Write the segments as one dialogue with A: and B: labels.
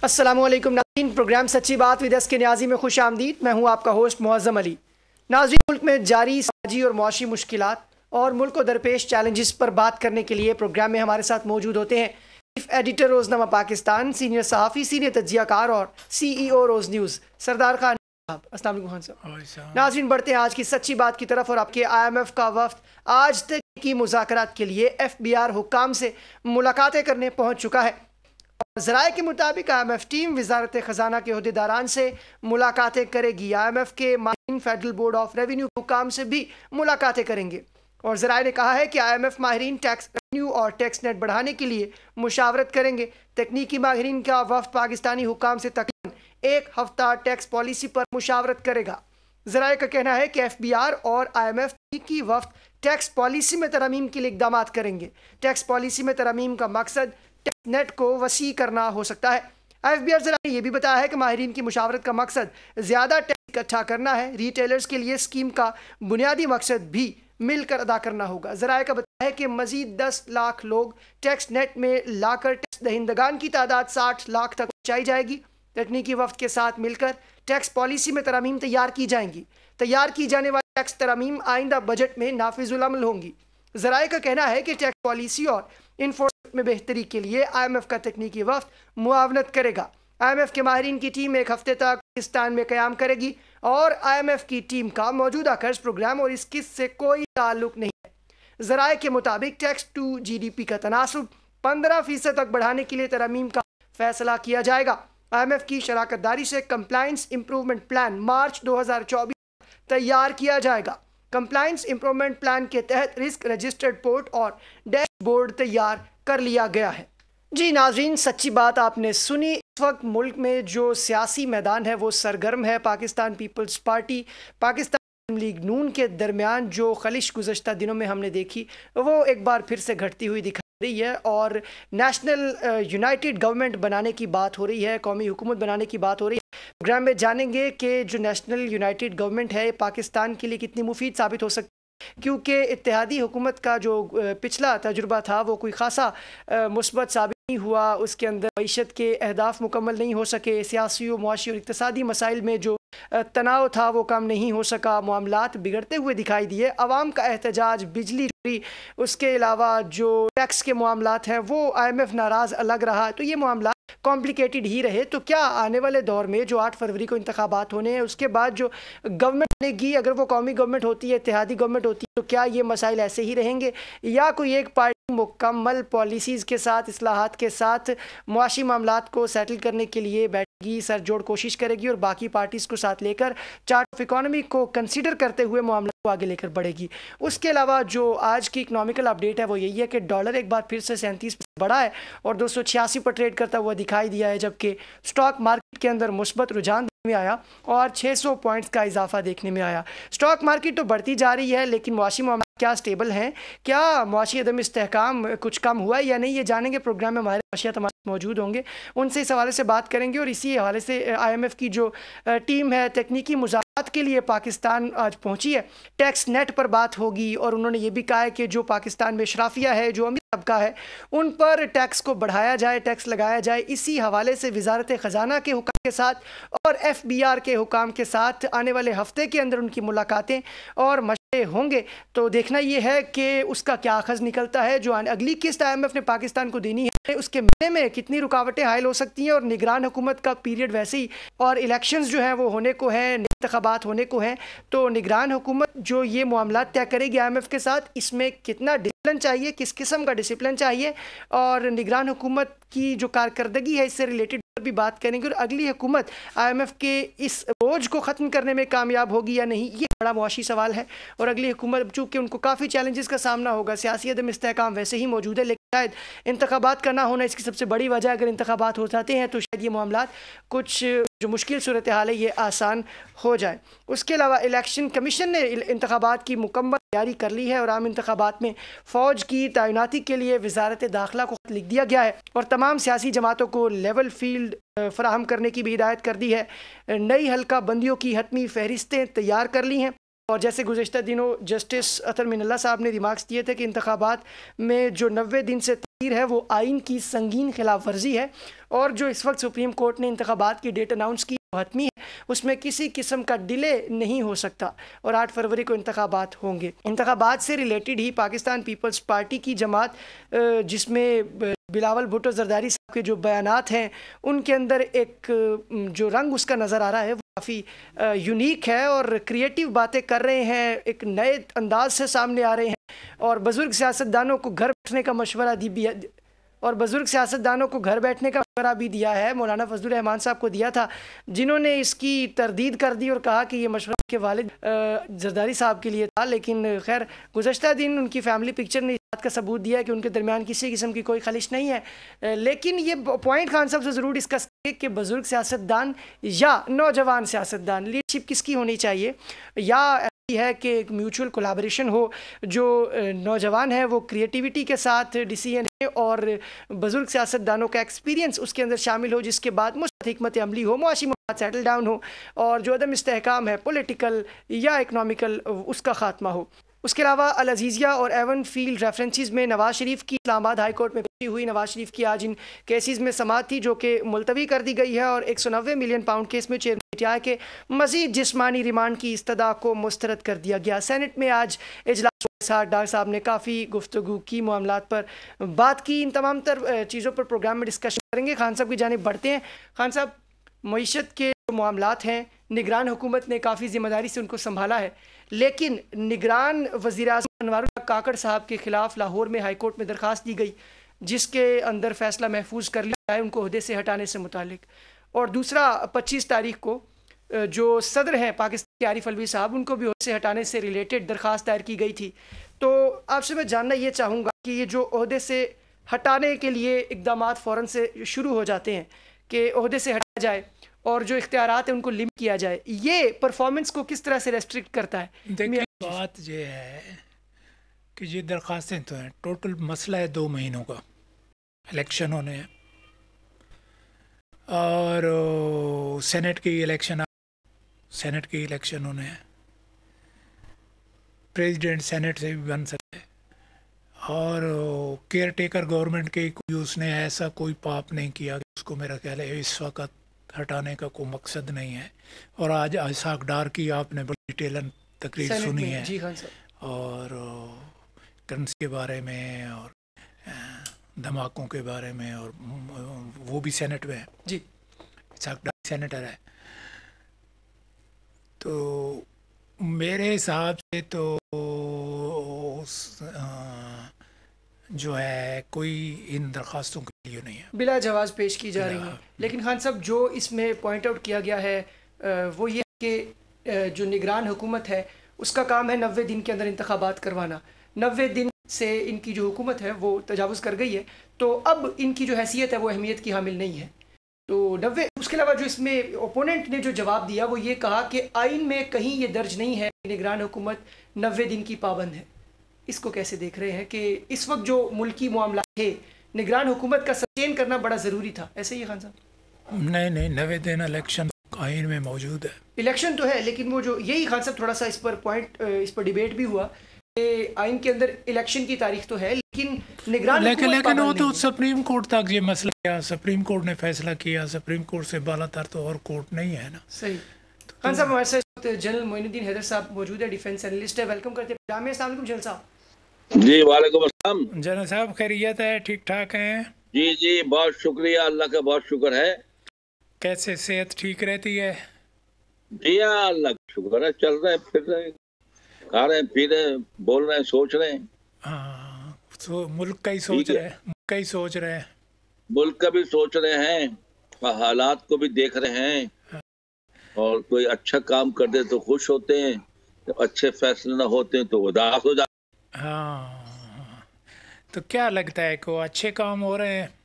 A: अस्सलामुअलैकुम नाज़रीन, प्रोग्राम सच्ची बात विद के न्याजी में खुश आमदीद। मैं हूँ आपका होस्ट मुअज़्ज़म अली। नाज़रीन, मुल्क में जारी समाजी और मुआशी मुश्किलात और मुल्क को दरपेश चैलेंजेस पर बात करने के लिए प्रोग्राम में हमारे साथ मौजूद होते हैं चीफ एडिटर रोज़नामा पाकिस्तान, सीनियर सहाफ़ी, सीनियर तज्ज़ियाकार और CEO रोज़ न्यूज़ सरदार खान साहब। अस्सलाम वालेकुम खान साहब। नाज़रीन, बढ़ते हैं आज की सच्ची बात की तरफ। और आपके IMF का वफ्द आज तक की मुज़ाकरात के लिए FBR हुक्काम से मुलाकातें करने पहुँच चुका है। ज़राए के मुताबिक IMF टीम वजारत ख़जाना के अहदेदारान से मुलाकातें करेगी। IMF के माहिरीन फेडरल बोर्ड ऑफ रेवेन्यू के हुक्काम से भी मुलाकातें करेंगे। और ज़राए ने कहा है कि IMF माहिरीन टैक्स रेवेन्यू और टैक्स नेट बढ़ाने के लिए मुशावरत करेंगे। तकनीकी माहिरीन का वफ्द पाकिस्तानी हुक्काम से तकरीबन एक हफ्ता टैक्स पॉलिसी पर मुशावरत करेगा। ज़राए का कहना है कि FBR और IMF की वफ्द टैक्स पॉलिसी में तरमीम के लिए इकदाम करेंगे। टैक्स पॉलिसी में तरमीम का मकसद टैक्स नेट को वसी करना हो सकता है। FBR ज़राए ने यह भी बताया है कि माहिरीन की मुशावरत का मकसद ज़्यादा टैक्स इकट्ठा करना है। रिटेलर्स के लिए स्कीम का बुनियादी मकसद भी मिलकर अदा करना होगा। ज़राए का बताया है कि मजीद 10 लाख लोग टैक्स नेट में लाकर टैक्स दहिंदगान की तादाद 60 लाख तक पहुँचाई जाएगी। तकनीकी वफ्द के साथ मिलकर टैक्स पॉलिसी में तरमीम तैयार की जाएंगी। तैयार की जाने वाली टैक्स तरमीम आइंदा बजट में नाफिजुल अमल होंगी। ज़राए का कहना है कि टैक्स पॉलिसी और इन्फोर्समेंट में बेहतरी के लिए IMF का तकनीकी वफ्द मुआवनत करेगा। IMF के माहिरीन की टीम एक हफ्ते तक पाकिस्तान में क़याम करेगी और IMF की टीम का मौजूदा कर्ज प्रोग्राम और इस किस्त से कोई ताल्लुक नहीं है। ज़राए के मुताबिक टैक्स टू GDP का तनासुब 15% तक बढ़ाने के लिए तरमीम का फैसला किया जाएगा। IMF की शराकतदारी से कंप्लायंस इंप्रूवमेंट प्लान मार्च 2024 तैयार किया जाएगा। कंप्लायंस इंप्रूवमेंट प्लान के तहत रिस्क रजिस्टर्ड पोर्ट और डैशबोर्ड तैयार कर लिया गया है। जी नाजरीन, सच्ची बात आपने सुनी। इस वक्त मुल्क में जो सियासी मैदान है वो सरगर्म है। Pakistan Peoples Party, Pakistan League Noon के दरमियान जो खलिश गुज़श्ता दिनों में हमने देखी वो एक बार फिर से घटती हुई दिखाई रही है और नेशनल यूनाइटेड गवर्नमेंट बनाने की बात हो रही है, कौमी हुकूमत बनाने की बात हो रही है। प्रोग्राम में जानेंगे कि जो नेशनल यूनाइटेड गवर्नमेंट है पाकिस्तान के लिए कितनी मुफीद साबित हो सकती है, क्योंकि इत्तेहादी हुकूमत का जो पिछला तजुर्बा था वो कोई ख़ासा मुस्बत साबित नहीं हुआ। उसके अंदर मईशत के अहदाफ मुकम्मल नहीं हो सके, सियासी व मुआशी और इक़्तिसादी मसाइल में जो तनाव था वो कम नहीं हो सका, मामलात बिगड़ते हुए दिखाई दिए। अवाम का एहतजाज, बिजली चोरी, उसके अलावा जो टैक्स के मामलात हैं वो IMF नाराज़ अलग रहा। तो ये मामला कॉम्प्लिकेटेड ही रहे। तो क्या आने वाले दौर में जो 8 फरवरी को इंतखाबात होने हैं उसके बाद जो गवर्नमेंट बनेगी, अगर वो कौमी गवर्नमेंट होती है, इत्तेहादी गवर्नमेंट होती है, तो क्या ये मसाइल ऐसे ही रहेंगे या कोई एक पार्टी मुकम्मल पॉलिसीज़ के साथ, इस्लाहात के साथ मुआशी मामलात को सेटल करने के लिए बैठेगी, सर जोड़ कोशिश करेगी और बाकी पार्टीज़ को साथ लेकर चार्ट ऑफ इकोनॉमी को कंसीडर करते हुए मामला को आगे लेकर बढ़ेगी। उसके अलावा जो आज की इकनॉमिकल अपडेट है वो यही है कि डॉलर एक बार फिर से 37% बढ़ा है और 286 पर ट्रेड करता हुआ दिखाई दिया है, जबकि स्टॉक मार्केट के अंदर मुस्बत रुझान में आया और 600 पॉइंट्स का इजाफा देखने में आया। स्टॉक मार्केट तो बढ़ती जा रही है लेकिन मुआशी मामला क्या स्टेबल हैं, क्या मुआशी अदम इस्तेहकाम कुछ कम हुआ है या नहीं, ये जानेंगे। प्रोग्राम में हमारे मुआशियात हमारे मौजूद होंगे, उनसे इस हवाले से बात करेंगे। और इसी हवाले से IMF की जो टीम है तकनीकी मुज़ाकरात के लिए पाकिस्तान आज पहुंची है। टैक्स नेट पर बात होगी और उन्होंने ये भी कहा है कि जो पाकिस्तान में शराफिया है, जो अमीर तबका है, उन पर टैक्स को बढ़ाया जाए, टैक्स लगाया जाए। इसी हवाले से वजारत ख़जाना के हुक्म के साथ और FBR के हुकाम के साथ आने वाले हफ्ते के अंदर उनकी मुलाकातें और मशवरे होंगे। तो देखना ये है कि उसका क्या अखज़ निकलता है। जो अगली किस्त IMF ने पाकिस्तान को देनी है उसके मिलने में कितनी रुकावटें हायल हो सकती हैं और निगरान हुकूमत का पीरियड वैसे ही और इलेक्शंस जो हैं वो होने को हैं, इंतखाबात होने को हैं। तो निगरान हुकूमत जो ये मामला तय करेगी IMF के साथ, इसमें कितना डिसिप्लिन चाहिए, किस किस्म का डिसिप्लिन चाहिए और निगरान हुकूमत की जो कारकर्दगी है इससे रिलेटेड भी बात करेंगे। और अगली हुकूमत IMF के इस बोझ को ख़त्म करने में कामयाब होगी या नहीं, ये बड़ा मुआशी सवाल है। और अगली हुकूमत चूँकि उनको काफ़ी चैलेंजेस का सामना होगा, सियासी अदम इस्तेहकाम वैसे ही मौजूद है, लेकिन शायद इंतखाबात का ना होना इसकी सबसे बड़ी वजह। अगर इंतखाबात हो जाते हैं तो शायद ये मामलात कुछ जो मुश्किल सूरत हाल है ये आसान हो जाए। उसके अलावा इलेक्शन कमीशन ने इंतखाबात की मुकम्मल तैयारी कर ली है और आम इंतखाबात में फ़ौज की तैनाती के लिए वजारत दाखिला को लिख दिया गया है और तमाम सियासी जमातों को लेवल फील्ड फराहम करने की भी हिदायत कर दी है। नई हल्का बंदियों की हतमी फहरिस्तें तैयार कर ली हैं और जैसे गुज़िश्ता दिनों जस्टिस अतर मिनल्ला साहब ने रिमार्क्स दिए थे कि इंतखाबात में जो 90 दिन से तखीर है वो आइन की संगीन खिलाफ वर्जी है, और जो इस वक्त सुप्रीम कोर्ट ने इंतखाबात की डेट अनाउंस की हतमी है उसमें किसी किस्म का डिले नहीं हो सकता और 8 फरवरी को इंतखाबात होंगे। इंतखाबात से रिलेटेड ही पाकिस्तान पीपल्स पार्टी की जमात, जिसमें बिलावल भुट्टो जरदारी साहब के जो बयानात हैं उनके अंदर एक जो रंग उसका नज़र आ रहा है वो काफ़ी यूनिक है और क्रिएटिव बातें कर रहे हैं, एक नए अंदाज से सामने आ रहे हैं और बुज़ुर्ग सियासतदानों को घर बैठने का मशवरा भी दिया है। मौलाना फजलुर रहमान साहब को दिया था, जिन्होंने इसकी तरदीद कर दी और कहा कि ये मशवरा के वालिद जरदारी साहब के लिए था, लेकिन खैर गुज़श्ता दिन उनकी फैमिली पिक्चर ने इस बात का सबूत दिया है कि उनके दरमियान किसी किस्म की कोई खलिश नहीं है। लेकिन ये पॉइंट खान साहब से ज़रूर डिस्कस करें कि बुज़ुर्ग सियासतदान या नौजवान सियासतदान, लीडरशिप किसकी होनी चाहिए, या है कि एक म्यूचुअल कोलैबोरेशन हो, जो नौजवान है वो क्रिएटिविटी के साथ डिसीजन है और बुजुर्ग सियासतदानों का एक्सपीरियंस उसके अंदर शामिल हो, जिसके बाद मुस्तक़िल हिकमत अमली हो, मुआशी मामलात सेटल डाउन हो और जो अदम इस्तेहकाम है पॉलिटिकल या इकनॉमिकल उसका ख़ात्मा हो। उसके अलावा अल अज़ीज़िया और एवन फील्ड रेफरेंसेस में नवाज शरीफ की इस्लामाबाद हाई कोर्ट में पेशी हुई। नवाज शरीफ की आज इन केसेस में समाअत थी जो कि मुलतवी कर दी गई है और 190 मिलियन पाउंड केस में चेयरमैन पीटीआई के मज़ीद जिस्मानी रिमांड की इस्तदा को मुस्तरद कर दिया गया। सेनेट में आज इजलास हुआ, डॉक्टर साहब ने काफ़ी गुफ्तगू की, मामलात पर बात की। इन तमाम तर चीज़ों पर प्रोग्राम में डिस्कशन करेंगे। खान साहब की जानिब बढ़ते हैं। खान साहब, मईशत के जो मामलात हैं निगरान हुकूमत ने काफ़ी ज़िम्मेदारी से उनको संभाला है, लेकिन निगरान वज़ीर-ए-आज़म अनवारुल्लाह काकड़ साहब के ख़िलाफ़ लाहौर में हाई कोर्ट में दरख्वास्त दी गई, जिसके अंदर फ़ैसला महफूज कर लिया है उनको ओहदे से हटाने से मुतालिक। और दूसरा 25 तारीख को जो सदर हैं पाकिस्तान के आरिफ अलवी साहब, उनको भी ओहदे से हटाने से रिलेटेड दरख्वास्त दायर की गई थी। तो आपसे मैं जानना ये चाहूँगा कि ये जो ओहदे से हटाने के लिए इक़दामात फ़ौरन से शुरू हो जाते हैं कि ओहदे से हटाया जाए और जो इख्तियारात है उनको लिमिट किया जाए, ये परफॉर्मेंस को किस तरह से रेस्ट्रिक्ट करता है?
B: देखिए, बात ये है कि ये दरख्वास्तें तो हैं, टोटल मसला है 2 महीनों का, इलेक्शन होने हैं और सेनेट की इलेक्शन होने हैं, प्रेसिडेंट सेनेट से भी बन सकते हैं और केयर टेकर गवर्नमेंट के कोई उसने ऐसा कोई पाप नहीं किया कि उसको मेरा ख्याल है इस वक्त हटाने का कोई मकसद नहीं है। और आज इसहाक डार की आपने बड़ी डिटेल तकरीर सुनी है
A: जी खान साहब,
B: और करेंसी के बारे में और धमाकों के बारे में, और वो भी सेनेट में है
A: जी,
B: इसहाक डार सेनेटर है। तो मेरे हिसाब से तो जो है कोई इन दरख्वास्तों के लिए नहीं है,
A: बिला जवाज़ पेश की जा रही हैं। लेकिन खान साहब, जो इसमें पॉइंट आउट किया गया है वो ये कि जो निगरान हुकूमत है उसका काम है 90 दिन के अंदर इंतखाबात करवाना। 90 दिन से इनकी जो हुकूमत है वो तजावुज़ कर गई है, तो अब इनकी जो हैसियत है वो अहमियत की हामिल नहीं है। तो 90, उसके अलावा जो इसमें ओपोनेंट ने जो जवाब दिया वो ये कहा कि आइन में कहीं ये दर्ज नहीं है कि निगरान हुकूमत 90 दिन की पाबंद है। इसको कैसे देख रहे हैं कि इस वक्त जो मुल्की मामला है निगरान हुकूमत का सस्टेन करना बड़ा ज़रूरी था, ऐसे ही खान साहब?
B: नहीं, 90 दिन इलेक्शन आइन में मौजूद है,
A: इलेक्शन तो है, लेकिन वो जो यही खान साहब थोड़ा सा इस पर डिबेट भी हुआ कि आइन के अंदर इलेक्शन की तारीख तो है लेकिन निगरान
B: लेकिन वो तो सुप्रीम कोर्ट तक ये मसला गया, सुप्रीम कोर्ट ने फैसला किया, सुप्रीम कोर्ट से बालातर तो और कोर्ट नहीं है ना।
A: सही। खान साहब, हमारे साथ जनरल मोइनुद्दीन हैदर साहब मौजूद है, डिफेंस एनालिस्ट है, वेलकम करते हैं प्रोग्राम में। अस्सलाम वालेकुम जनरल साहब।
C: जी वालेकुम अस्सलाम।
B: जनरल साहब खैरियत है, ठीक ठाक हैं?
C: जी बहुत शुक्रिया, अल्लाह का बहुत शुक्र है।
B: कैसे सेहत ठीक रहती है?
C: जी हाँ, अल्लाह का शुक्र है, चल रहे फिर रहे, खा रहे पी रहे, बोल रहे, सोच रहे हैं।
B: हाँ, तो मुल्क का ही सोच रहे हैं,
C: मुल्क का भी सोच रहे हैं और हालात को भी देख रहे हैं।
B: हाँ।
C: और कोई अच्छा काम कर दे तो खुश होते हैं, तो अच्छे फैसले ना होते हैं तो उदास हो जाते हैं।
B: हाँ, तो क्या लगता है को अच्छे काम हो रहे हैं?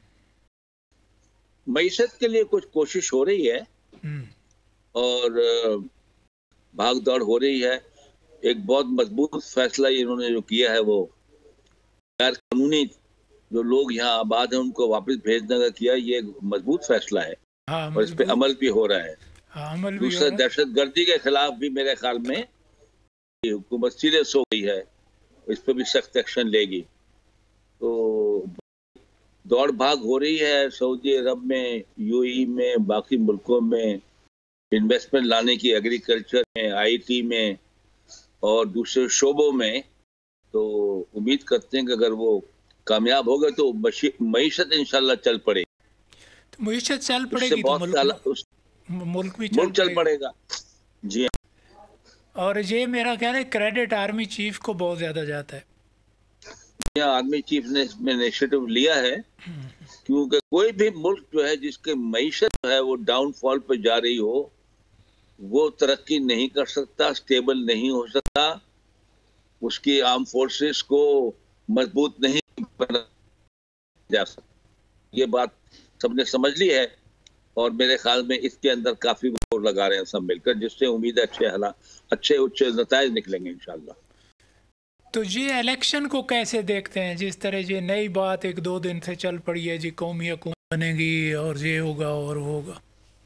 C: मईशत के लिए कुछ कोशिश हो रही है और भाग दौड़ हो रही है। एक बहुत मजबूत फैसला इन्होंने जो किया है वो गैर कानूनी जो लोग यहाँ आबाद हैं उनको वापस भेजने का किया, ये मजबूत फैसला है।
B: हाँ,
C: और इस पे अमल भी हो रहा है।
B: हाँ, अमल भी
C: दूसरा, दहशत गर्दी के खिलाफ भी मेरे ख्याल में हुकूमत सीरियस हो गई है, इस पर भी सख्त एक्शन लेगी। तो दौड़ भाग हो रही है सऊदी अरब में, यूएई में, बाकी मुल्कों में इन्वेस्टमेंट लाने की, एग्रीकल्चर में, आईटी में और दूसरे शोबों में। तो उम्मीद करते हैं कि अगर वो कामयाब हो गए तो मईशत इंशाल्लाह चल पड़ेगी।
B: तो मईशत चल
C: उससे
B: पड़ेगी तो
C: बहुत
B: मुल्क भी
C: मुल्क चल पड़ेगा। जी हाँ।
B: और ये मेरा ख्याल है क्रेडिट आर्मी चीफ को बहुत ज़्यादा जाता है।
C: यहाँ आर्मी चीफ ने इसमें इनिशिएटिव लिया है, क्योंकि कोई भी मुल्क जो है जिसके मईशत जो है वो डाउनफॉल पे जा रही हो, वो तरक्की नहीं कर सकता, स्टेबल नहीं हो सकता, उसकी आर्म फोर्सेस को मजबूत नहीं बना जा सकता। ये बात सबने समझ ली है और मेरे ख्याल में इसके अंदर काफी जोर लगा रहे हैं सब मिलकर, जिससे उम्मीद है अच्छे उच्चे नताइज निकलेंगे इंशाल्लाह।
B: तो ये इलेक्शन को कैसे देखते हैं? जिस तरह ये नई बात 1-2 दिन से चल पड़ी है जी, कौमी हुकूमत बनेगी और ये होगा और वो होगा।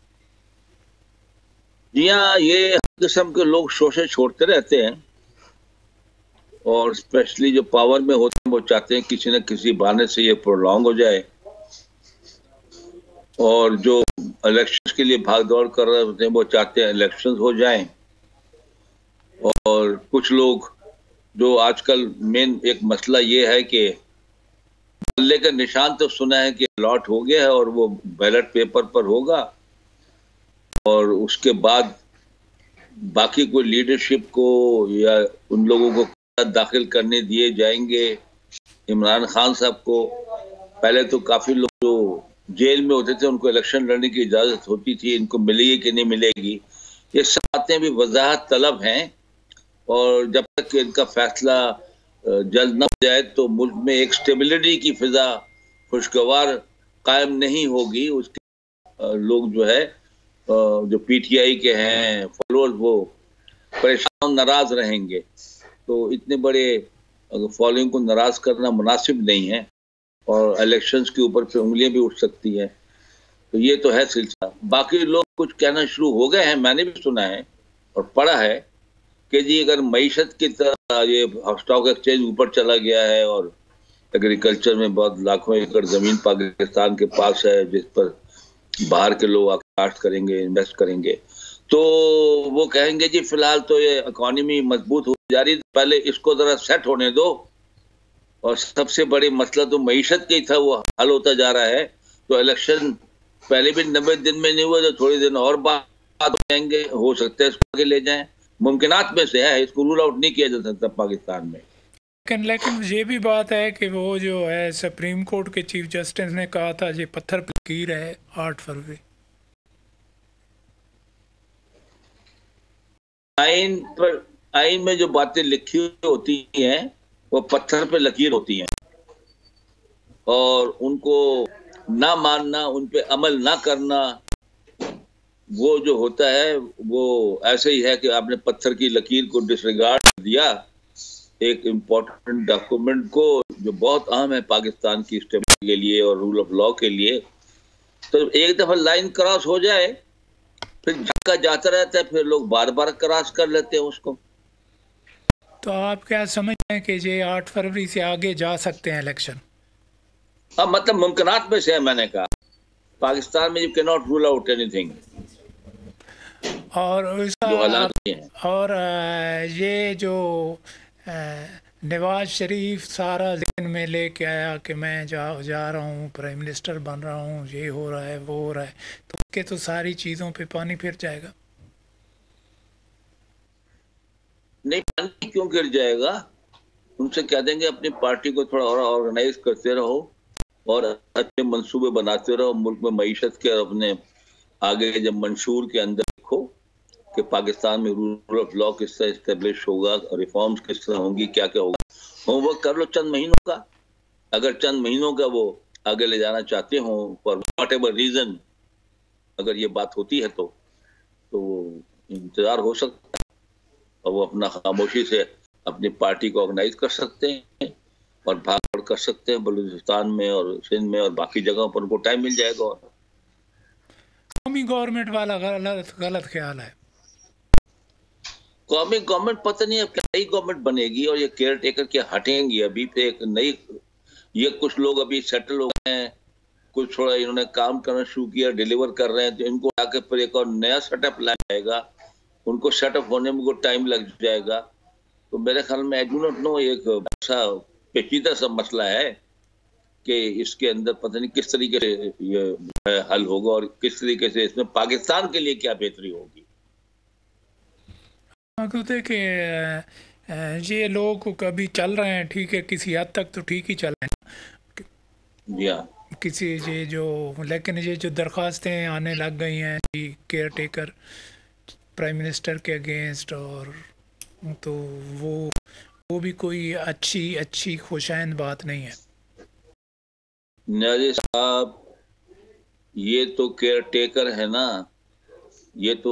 C: जी हाँ, ये हर किस्म के लोग शोषे छोड़ते रहते हैं और स्पेशली जो पावर में होते हैं वो चाहते हैं किसी न किसी बहाने से ये प्रोलॉन्ग हो जाए, और जो इलेक्शंस के लिए भाग दौड़ कर रहे होते हैं वो चाहते हैं इलेक्शंस हो जाएं। और कुछ लोग जो आजकल मेन एक मसला ये है कि बल्ले का निशान तो सुना है कि अलॉट हो गया है और वो बैलेट पेपर पर होगा, और उसके बाद बाकी कोई लीडरशिप को या उन लोगों को दाखिल करने दिए जाएंगे। इमरान खान साहब को पहले तो काफी लोग जो जेल में होते थे उनको इलेक्शन लड़ने की इजाजत होती थी, इनको मिलेगी कि नहीं मिलेगी, ये सब बातें भी वजाहत तलब हैं। और जब तक इनका फैसला जल्द न हो जाए तो मुल्क में एक स्टेबिलिटी की फिजा खुशगवार कायम नहीं होगी। उसके लोग जो है जो पीटीआई के हैं फॉलोअर्स, वो परेशान नाराज रहेंगे। तो इतने बड़े फॉलोइंग को नाराज करना मुनासिब नहीं है और इलेक्शंस के ऊपर फिर उंगलियां भी उठ सकती हैं। तो ये तो है सिलसिला। बाकी लोग कुछ कहना शुरू हो गए हैं, मैंने भी सुना है और पढ़ा है कि जी अगर मईशत की तरह ये स्टॉक एक्सचेंज ऊपर चला गया है और एग्रीकल्चर में बहुत लाखों एकड़ जमीन पाकिस्तान के पास है जिस पर बाहर के लोग आके काश्त करेंगे, इन्वेस्ट करेंगे, तो वो कहेंगे जी फिलहाल तो ये इकोनॉमी मजबूत हो जा रही है, पहले इसको जरा सेट होने दो। और सबसे बड़ी मसला तो मईशत का ही था, वो हल होता जा रहा है। तो इलेक्शन पहले भी 90 दिन में नहीं हुआ तो थोड़े दिन और बाद हो जाएंगे, हो सकता है इसको आगे ले जाएं, मुमकिनात में से है, इसको रूल आउट नहीं किया जा सकता पाकिस्तान में।
B: लेकिन ये भी बात है कि वो जो है सुप्रीम कोर्ट के चीफ जस्टिस ने कहा था ये पत्थर पर लकीर है 8 फरवरी।
C: आइन में जो बातें लिखी होती हैं वो पत्थर पे लकीर होती हैं, और उनको ना मानना, उन पे अमल ना करना, वो जो होता है वो ऐसे ही है कि आपने पत्थर की लकीर को डिसरिगार्ड दिया, एक इम्पोर्टेंट डॉक्यूमेंट को जो बहुत अहम है पाकिस्तान की स्टेबिलिटी के लिए और रूल ऑफ लॉ के लिए। तो एक दफा लाइन क्रॉस हो जाए फिर झटका जाता रहता है, फिर लोग बार बार क्रॉस कर लेते हैं उसको।
B: तो आप क्या समझते हैं कि ये 8 फरवरी से आगे जा सकते हैं इलेक्शन?
C: अब मतलब मुमकिनात में से है, मैंने कहा पाकिस्तान में you can not rule out anything.
B: और ये जो नवाज शरीफ सारा ज़हन में लेके आया कि मैं जा रहा हूँ, प्राइम मिनिस्टर बन रहा हूँ, ये हो रहा है वो हो रहा है, तो उसके तो सारी चीज़ों पे पानी फिर जाएगा।
C: नहीं, पानी क्यों गिर जाएगा? उनसे कह देंगे अपनी पार्टी को थोड़ा और ऑर्गेनाइज करते रहो और अच्छे मंसूबे बनाते रहो मुल्क में मईशत के, और अपने आगे जब मंशूर के अंदर देखो कि पाकिस्तान में रूल ऑफ लॉ किस तरह इस्टेब्लिश होगा, रिफॉर्म्स किस तरह होंगी, क्या क्या होगा, होमवर्क कर लो चंद महीनों का। अगर चंद महीनों का वो आगे ले जाना चाहते हो फॉर वॉट एवर रीजन, अगर ये बात होती है तो इंतजार हो सकता है और वो अपना खामोशी से अपनी पार्टी को ऑर्गेनाइज कर सकते हैं और भाग कर सकते हैं बलूचिस्तान में और सिंध में और बाकी जगहों पर, उनको टाइम मिल जाएगा। और
B: कौमी गवर्नमेंट वाला गलत ख्याल है।
C: कौमी गवर्नमेंट पता नहीं अब क्या नई गवर्नमेंट बनेगी और ये केयर टेकर क्या हटेंगी अभी पे एक नई, ये कुछ लोग अभी सेटल हो गए हैं, कुछ थोड़ा इन्होंने काम करना शुरू किया, डिलीवर कर रहे हैं, तो इनको आके फिर एक और नया सेटअप लाया जाएगा, उनको सेटअप होने में कुछ टाइम लग जाएगा। तो मेरे ख्याल में आई डू नॉट नो, एक ऐसा पेचीदा सा मसला है कि इसके अंदर पता नहीं किस तरीके से ये हल होगा और किस तरीके से इसमें पाकिस्तान के लिए क्या बेहतरी होगी।
B: कि ये लोग कभी चल रहे हैं ठीक है, किसी हद तक तो ठीक ही चल रहे हैं किसी ये जो, लेकिन ये जो दरख्वास्तें आने लग गई हैं कि केयर टेकर प्राइम मिनिस्टर के अगेंस्ट, और तो वो भी कोई अच्छी खुशाइंद बात नहीं है।
C: न्याजी साहब, ये तो केयर टेकर है ना, ये तो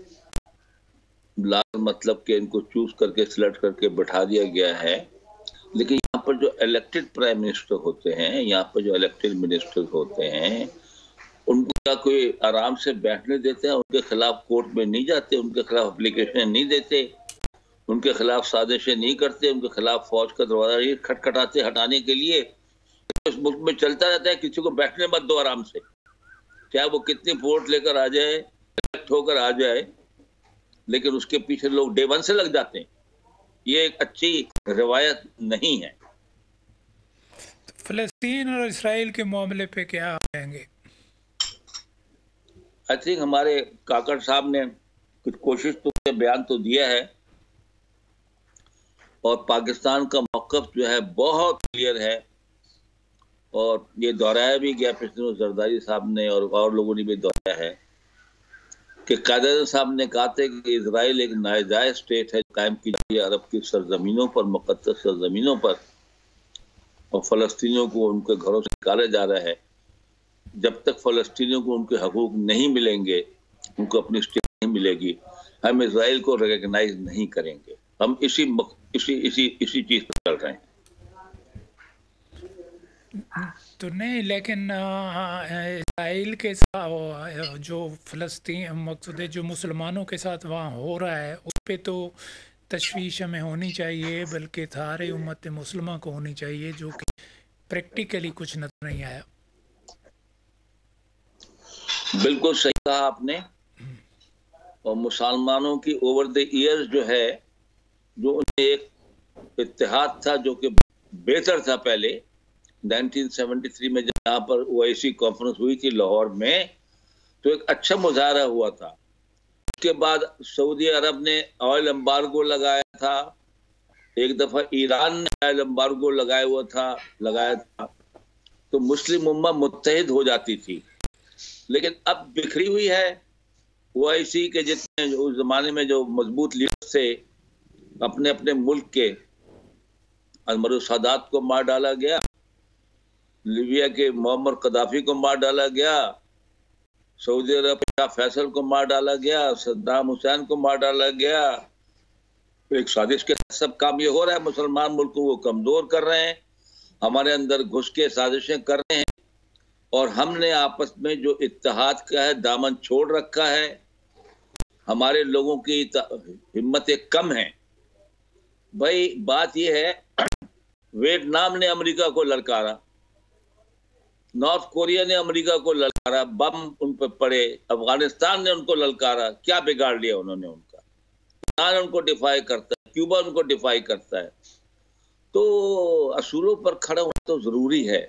C: लाल मतलब के इनको चूज करके सिलेक्ट करके बैठा दिया गया है, लेकिन यहाँ पर जो इलेक्टेड प्राइम मिनिस्टर होते हैं, यहाँ पर जो इलेक्टेड मिनिस्टर होते हैं, उनको क्या कोई आराम से बैठने देते हैं? उनके खिलाफ कोर्ट में नहीं जाते, उनके खिलाफ एप्लीकेशन नहीं देते, उनके खिलाफ साजिशें नहीं करते, उनके खिलाफ फौज का दरवाजा खटखटाते हटाने के लिए। इस मुल्क में चलता रहता है, किसी को बैठने मत दो आराम से, चाहे वो कितनी वोट लेकर आ जाए, इलेक्ट होकर आ जाए, लेकिन उसके पीछे लोग डे वन से लग जाते हैं। ये एक अच्छी रिवायत नहीं है।
B: फ़लस्तीन और इसराइल के मामले पे क्या कहेंगे?
C: आई थिंक हमारे काकड़ साहब ने कुछ कोशिश तो बयान तो दिया है, और पाकिस्तान का मौक़िफ़ जो है बहुत क्लियर है, और ये दोहराया भी गया पिछले दिनों जरदारी साहब ने और लोगों ने भी दोहराया है कि कायदे साहब ने कहा था कि इजराइल एक नाजायज स्टेट है, कायम की गई है अरब की सरजमीनों पर, मुक़द्दस सरजमीनों पर, और फ़लस्तीनियों को उनके घरों से निकाला जा रहा है। जब तक फ़लस्तीनियों को उनके हकूक़ नहीं मिलेंगे, उनको अपनी स्टेट नहीं मिलेगी, हम इजराइल को रिकॉग्नाइज नहीं करेंगे। हम इसी चीज़ पर चल रहे हैं।
B: तो नहीं, लेकिन इसराइल के साथ जो फ़लस्तीन मकसूद जो मुसलमानों के साथ वहाँ हो रहा है, उस पर तो तशवीश हमें होनी चाहिए, बल्कि सारे उम्मत मुसलमा को होनी चाहिए, जो कि प्रैक्टिकली कुछ नजर नहीं आया।
C: बिल्कुल सही कहा आपने। और मुसलमानों की ओवर द ईयर्स जो है, जो उन्हें एक इत्तेहाद था जो कि बेहतर था पहले 1973 में जहाँ पर ओआईसी कॉन्फ्रेंस हुई थी लाहौर में, तो एक अच्छा मुजाहरा हुआ था। उसके बाद सऊदी अरब ने ऑयल एम्बार्गो लगाया था, एक दफा ईरान ने ऑयल एम्बार्गो लगाया था, तो मुस्लिम उम्मा मुत्तहिद हो जाती थी। लेकिन अब बिखरी हुई है। ओआईसी के जितने उस जमाने में जो मजबूत लीडर थे, अपने अपने मुल्क के, अंवर सादात को मार डाला गया, लीबिया के मोहम्मद कदाफी को मार डाला गया, सऊदी अरब शाह फैसल को मार डाला गया, सद्दाम हुसैन को मार डाला गया। एक साजिश के सब काम ये हो रहा है, मुसलमान मुल्कों को कमजोर कर रहे हैं, हमारे अंदर घुस के साजिशें कर रहे हैं, और हमने आपस में जो इत्तेहाद का है दामन छोड़ रखा है। हमारे लोगों की हिम्मतें कम हैं। भाई बात यह है, वियतनाम ने अमेरिका को ललकारा, नॉर्थ कोरिया ने अमेरिका को ललकारा, बम उन पर पड़े, अफगानिस्तान ने उनको ललकारा, क्या बिगाड़ लिया उन्होंने उनका? ईरान उनको डिफाई करता है, क्यूबा उनको डिफाई करता है। तो असूलों पर खड़ा होना तो जरूरी है,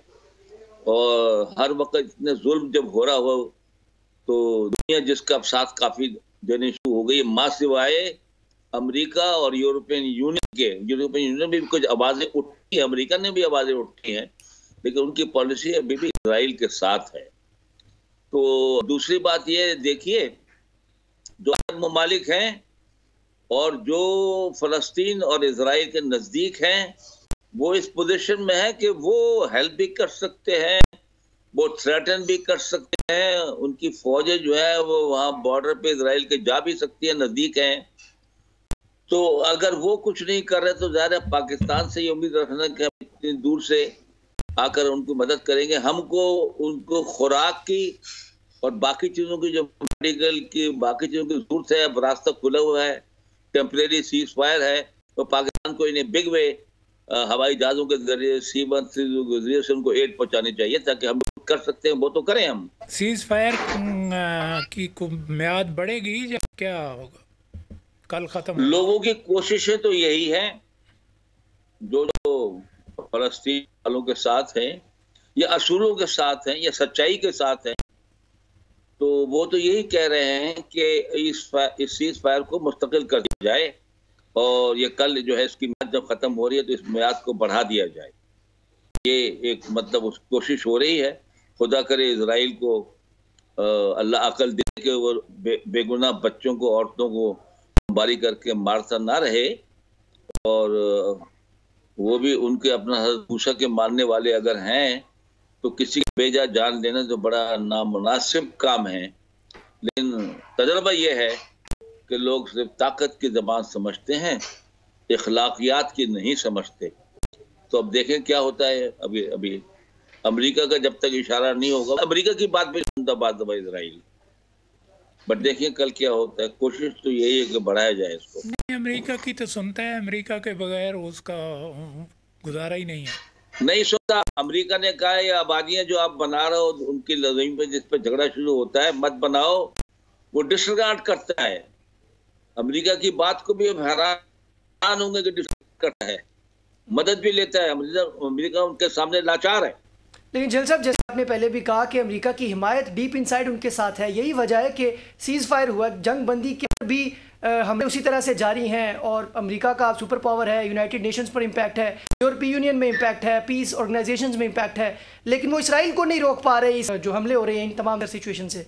C: और हर वक्त इतने जुल्म जब हो रहा हो तो दुनिया जिसका अब साथ काफी देने शुरू हो गई, मां सिवाय अमेरिका और यूरोपियन यूनियन के। यूरोपियन यूनियन में भी कुछ आवाजें उठी है, अमेरिका ने भी आवाजें उठी हैं, लेकिन उनकी पॉलिसी अभी भी इजराइल के साथ है। तो दूसरी बात ये देखिए, जो अरब ममालिक हैं और जो फलस्तीन और इजराइल के नजदीक हैं, वो इस पोजीशन में है कि वो हेल्प भी कर सकते हैं, वो थ्रेटन भी कर सकते हैं। उनकी फौजें जो है वो वहाँ बॉर्डर पे इजराइल के जा भी सकती है, नजदीक हैं। तो अगर वो कुछ नहीं कर रहे तो ज़ाहिर है पाकिस्तान से ये उम्मीद रखना कि हम इतनी दूर से आकर उनको मदद करेंगे। हमको उनको खुराक की और बाकी चीज़ों की, जो मेडिकल की बाकी चीज़ों की जरूरत है, अब रास्ता खुला हुआ है, टेम्परेरी सीज फायर है, तो पाकिस्तान को इन्हें बिग वे हवाई जहाजों के जरिए C-1 के जरिए से उनको एड पहुंचानी चाहिए, ताकि हम कर सकते हैं वो तो करें। हम
B: सीज फायर की म्याद बढ़ेगी या क्या होगा, कल खत्म?
C: लोगों की कोशिशें तो यही हैं, जो फलस्तीन वालों के साथ हैं या असूलों के साथ हैं या सच्चाई के साथ हैं, तो वो तो यही कह रहे हैं कि इस सीज फायर को मुस्तकिल कर दिया जाए, और ये कल जो है इसकी म्याद जब खत्म हो रही है तो इस म्याद को बढ़ा दिया जाए। ये एक मतलब उस कोशिश हो रही है। खुदा करे इजराइल को अल्लाह अकल दे के वो बेगुनाह बच्चों को, औरतों को बमबारी करके मारता ना रहे, और वो भी उनके अपना मूसा के मानने वाले अगर हैं तो किसी की बेजा जान लेना तो बड़ा नामुनासिब काम है। लेकिन तजर्बा ये है कि लोग सिर्फ ताकत की ज़बान समझते हैं, इखलाकियात की नहीं समझते। तो अब देखें क्या होता है। अभी अमेरिका का जब तक इशारा नहीं होगा, अमेरिका की बात भी सुनता बात है इजराइल, बट देखिए कल क्या होता है। कोशिश तो यही है कि बढ़ाया जाए इसको।
B: नहीं, अमेरिका की तो सुनता है, अमेरिका के बगैर उसका गुजारा ही नहीं है।
C: नहीं सुनता। अमेरिका ने कहा है, ये आबादियां जो आप बना रहे हो उनकी ज़मीन पे जिस पे झगड़ा शुरू होता है मत बनाओ, वो डिसरिगार्ड करता है। अमेरिका की बात को भी हम हैरान होंगे कि डिसरिगार्ड करता है, मदद भी लेता है। अमेरिका उनके सामने लाचार है।
A: लेकिन जल साहब, जैसे आपने पहले भी कहा कि अमेरिका की हिमायत डीप इनसाइड उनके साथ है, यही वजह है कि सीज फायर हुआ, जंग बंदी के भी हमले उसी तरह से जारी हैं, और अमेरिका का सुपर पावर है, यूनाइटेड नेशंस पर इम्पैक्ट है, यूरोपीय यूनियन में इम्पैक्ट है, पीस ऑर्गेनाइजेशंस में इम्पैक्ट है, लेकिन वो इसराइल को नहीं रोक पा रहे इस जो हमले हो रहे हैं इन तमाम सिचुएशन से।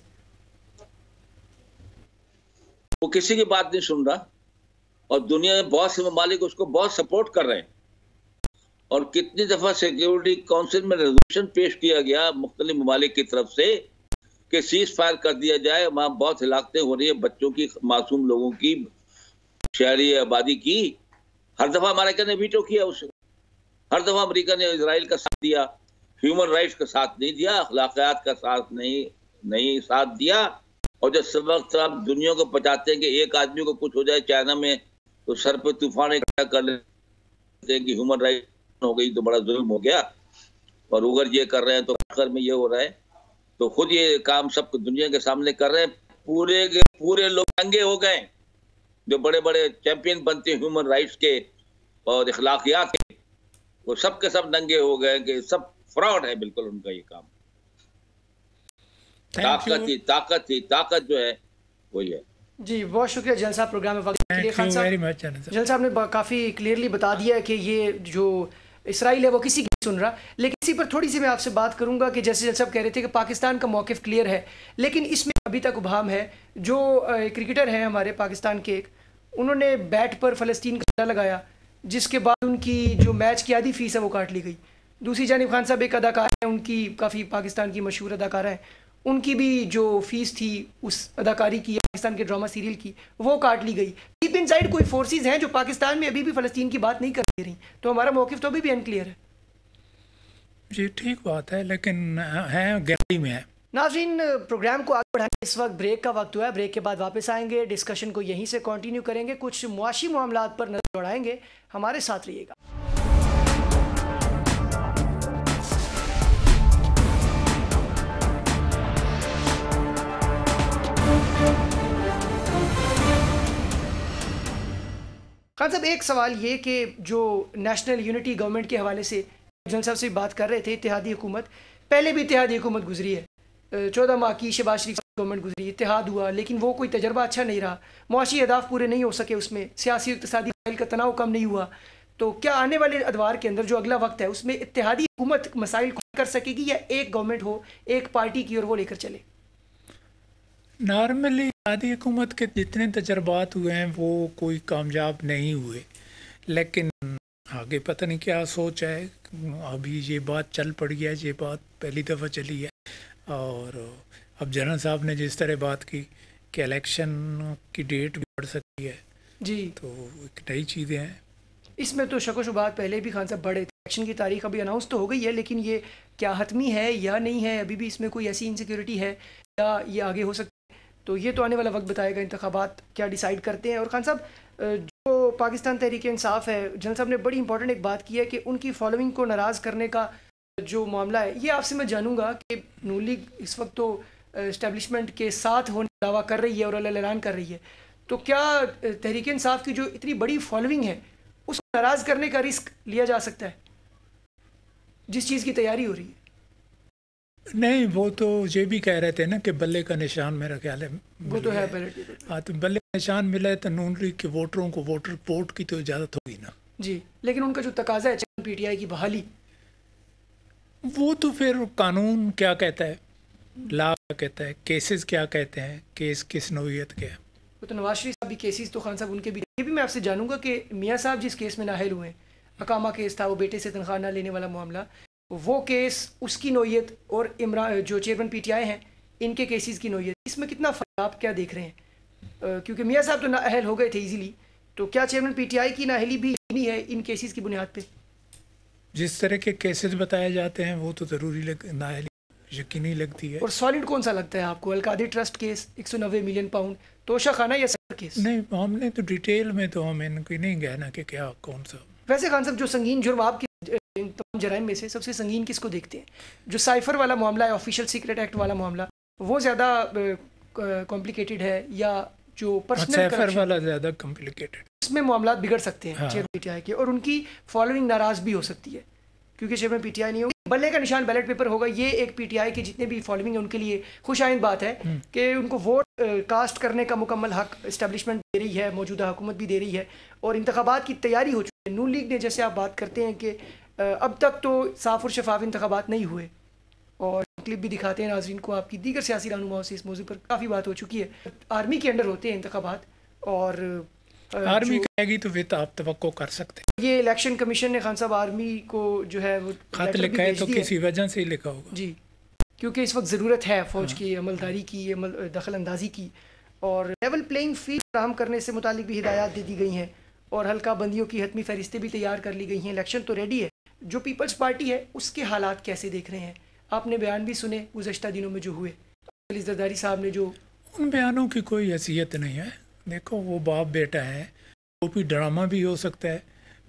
C: वो किसी की बात नहीं सुन रहा, और दुनिया में बहुत से ममालिक उसको बहुत सपोर्ट कर रहे हैं। और कितनी दफ़ा सिक्योरिटी काउंसिल में रेजोल्यूशन पेश किया गया मुख्तलिफ ममालिक की तरफ से कि सीज फायर कर दिया जाए। वहाँ बहुत हिलाकतें हो रही है बच्चों की, मासूम लोगों की, शहरी आबादी की। हर दफ़ा अमेरिका ने वीटो किया उसे, हर दफ़ा अमेरिका ने इजराइल का साथ दिया, ह्यूमन राइट्स का साथ नहीं दिया, अखलाकियात का साथ नहीं साथ दिया। और जब सब वक्त आप दुनिया को बचाते हैं कि एक आदमी को कुछ हो जाए चाइना में तो सर पे तूफान इकट्ठा कर लेते हैं कि ह्यूमन राइट हो गई तो बड़ा जुल्म हो गया, और अगर ये कर रहे हैं तो आखिर में ये हो रहा है। तो खुद ये काम सब दुनिया के सामने कर रहे हैं। पूरे के पूरे लोग नंगे हो गए, जो बड़े बड़े चैंपियन बनते हैं ह्यूमन राइट्स के और इखलाकियात के, वो सब के सब नंगे हो गए कि सब फ्रॉड है बिल्कुल उनका ये काम। ताकत जो है वही है।
A: जी बहुत शुक्रिया जल साहब प्रोग्राम में वक्त के लिए। खान साहब, जल साहब ने काफ़ी क्लियरली बता दिया है कि ये जो इसराइल है वो किसी की नहीं सुन रहा। लेकिन इसी पर थोड़ी सी मैं आपसे बात करूंगा कि जैसे जल साहब कह रहे थे कि पाकिस्तान का मौक़िफ़ क्लियर है, लेकिन इसमें अभी तक उभाम है। जो क्रिकेटर हैं हमारे पाकिस्तान के, उन्होंने बैट पर फ़लस्तीन का झंडा लगाया, जिसके बाद उनकी जो मैच की आधी फ़ीस है वो काट ली गई। दूसरी जानिब खान साहब एक अदाकार हैं, उनकी काफ़ी पाकिस्तान की मशहूर अदाकारा हैं, उनकी भी जो फ़ीस थी उस अदाकारी की पाकिस्तान के ड्रामा सीरियल की वो काट ली गई। डीप इनसाइड कोई फोर्सेस हैं जो पाकिस्तान में अभी भी फ़लस्तीन की बात नहीं कर रही, तो हमारा मौक़िफ़ तो अभी भी अनक्लियर है।
B: जी ठीक बात है, लेकिन है गहराई में है।
A: नाज़रीन, प्रोग्राम को आगे बढ़ाने इस वक्त ब्रेक का वक्त हुआ है। ब्रेक के बाद वापस आएंगे, डिस्कशन को यहीं से कंटिन्यू करेंगे, कुछ मुआशी मामलात पर नज़र दौड़ाएंगे। हमारे साथ रहिएगा। खान साहब, एक सवाल ये कि जो नेशनल यूनिटी गवर्नमेंट के हवाले से जनरल साहब से बात कर रहे थे, इत्तेहादी हुकूमत, पहले भी इत्तेहादी हुकूमत गुजरी है, 14 माह की शहबाज शरीफ गवर्नमेंट गुजरी, इत्तेहाद हुआ, लेकिन वो कोई तजर्बा अच्छा नहीं रहा, मुआशी अहदाफ पूरे नहीं हो सके, उसमें सियासी इक़्तिसादी मसाइल का तनाव कम नहीं हुआ। तो क्या आने वाले अदवार के अंदर जो अगला वक्त है उसमें इत्तेहादी हुकूमत मसाइल को कर सकेगी, या एक गवर्नमेंट हो, एक पार्टी की और वो लेकर चले?
B: नॉर्मली इत्तेहादी हुकूमत के जितने तजर्बात हुए हैं वो कोई कामयाब नहीं हुए, लेकिन आगे पता नहीं क्या सोच है। अभी ये बात चल पड़ी है, ये बात पहली दफ़ा चली है, और अब जनरल साहब ने जिस तरह बात की कि इलेक्शन की डेट भी बढ़ सकती है
A: जी,
B: तो एक नई चीज़ें हैं
A: इसमें। तो शक व शुबहात पहले भी खान साहब बढ़े थे, इलेक्शन की तारीख अभी अनाउंस तो हो गई है, लेकिन ये क्या हतमी है या नहीं है, अभी भी इसमें कोई ऐसी इनसिक्योरिटी है या ये आगे हो सकती है? तो ये तो आने वाला वक्त बताएगा इंतखाबात क्या डिसाइड करते हैं। और खान साहब, जो पाकिस्तान तहरीक इंसाफ है, जनरल साहब ने बड़ी इंपॉर्टेंट एक बात की है कि उनकी फॉलोइंग को नाराज़ करने का जो मामला है, ये आपसे मैं जानूंगा कि नून लीग इस वक्त तो इस्टेब्लिशमेंट के साथ होने का दावा कर रही है और ऐलान कर रही है, तो क्या तहरीक इंसाफ की जो इतनी बड़ी फॉलोइंग है उसको नाराज़ करने का रिस्क लिया जा सकता है जिस चीज़ की तैयारी हो रही है?
B: नहीं, वो तो ये भी कह रहे थे ना कि बल्ले का निशान मेरा ख्याल है
A: वो तो है बैलेट पेपर।
B: हाँ, तो बल्ले का निशान मिला है तो नून लीग के वोटरों को वोटर वोट की तो इजाज़त होगी ना
A: जी, लेकिन उनका जो तकाजा है चेयरमैन पीटीआई की बहाली,
B: वो तो फिर कानून क्या कहता है, लॉ क्या कहता है, केसेस क्या कहते हैं, केस किस नौइयत के हैं।
A: वो तो नवाज शरीफ साहब भी केसेस तो खान साहब उनके भी। ये भी मैं आपसे जानूंगा कि मियाँ साहब जिस केस में नाहल हुए, अकामा केस था, वो बेटे से तनख्वाह ना लेने वाला मामला, वो केस उसकी नौइयत और इमरान जो चेयरमैन पीटीआई हैं इनके केसेस की नौइयत, इसमें कितना फ़र्क आप क्या देख रहे हैं? क्योंकि मियाँ साहब तो नाअहल हो गए थे इजीली, तो क्या चेयरमैन पीटीआई की नाअहली भी यकीनी है इन केसेस की बुनियाद पे?
B: जिस तरह के केसेस बताए जाते हैं वो तो ज़रूरी नाअहली यकीनी लगती है।
A: और सॉलिड कौन सा लगता है आपको? Al Qadir trust case 190 million pound, Toshakhana या सर केस?
B: नहीं, हमने तो डिटेल में तो हम इनकी नहीं कहना कि क्या कौन सा।
A: वैसे खान साहब, जो संगीन जुर्म आपकी तमाम जराइम में से सबसे संगीन किसको देखते हैं? जो साइफर वाला मामला है, ऑफिशियल सीक्रेट एक्ट वाला मामला, वो ज़्यादा कॉम्प्लिकेटेड है या जो पर्सनल
B: साइफर वाला ज़्यादा कॉम्प्लिकेटेड?
A: उसमें मामला बिगड़ सकते हैं
B: हाँ।
A: चेयरमैन पीटीआई के, और उनकी फॉलोइंग नाराज भी हो सकती है क्योंकि चेयरमैन पीटीआई नहीं होगी। बल्ले का निशान बैलेट पेपर होगा, ये एक पीटीआई के जितने भी फॉलोइंग है उनके लिए खुशाइंद बात है कि उनको वोट कास्ट करने का मुकम्मल हक इस्टेब्लिशमेंट दे रही है, मौजूदा हुकूमत भी दे रही है, और इंतखाबात की तैयारी हो चुकी है। नून लीग ने, जैसे आप बात करते हैं कि अब तक तो साफ और शफाफ इंतखाबात नहीं हुए, और क्लिप भी दिखाते हैं नाजरीन को आपकी, दीगर सियासी रहनुमाओं से इस मौजू पर काफ़ी बात हो चुकी है। आर्मी के अंडर होते हैं इंतखाबात, और
B: आर्मी कहेगी तो फिर आप तवक्को कर सकते हैं।
A: ये इलेक्शन कमीशन ने खान साहब आर्मी को जो है वो
B: खत लिखा है तो किसी वजह से ही लिखा होगा
A: जी, क्योंकि इस वक्त ज़रूरत है फ़ौज की अमलदारी की, दखल अंदाजी की, और लेवल प्लेइंग फील्ड फराहम करने से मुतालिक भी हिदायत दे दी गई हैं, और हल्का बंदियों की हतमी फहरिस्तें भी तैयार कर ली गई हैं। इलेक्शन तो रेडी है। जो पीपल्स पार्टी है उसके हालात कैसे देख रहे हैं? आपने बयान भी सुने गुज़श्ता दिनों में जो हुए, जरदारी साहब ने जो,
B: उन बयानों की कोई हैसियत नहीं है। देखो, वो बाप बेटा है, वो भी ड्रामा भी हो सकता है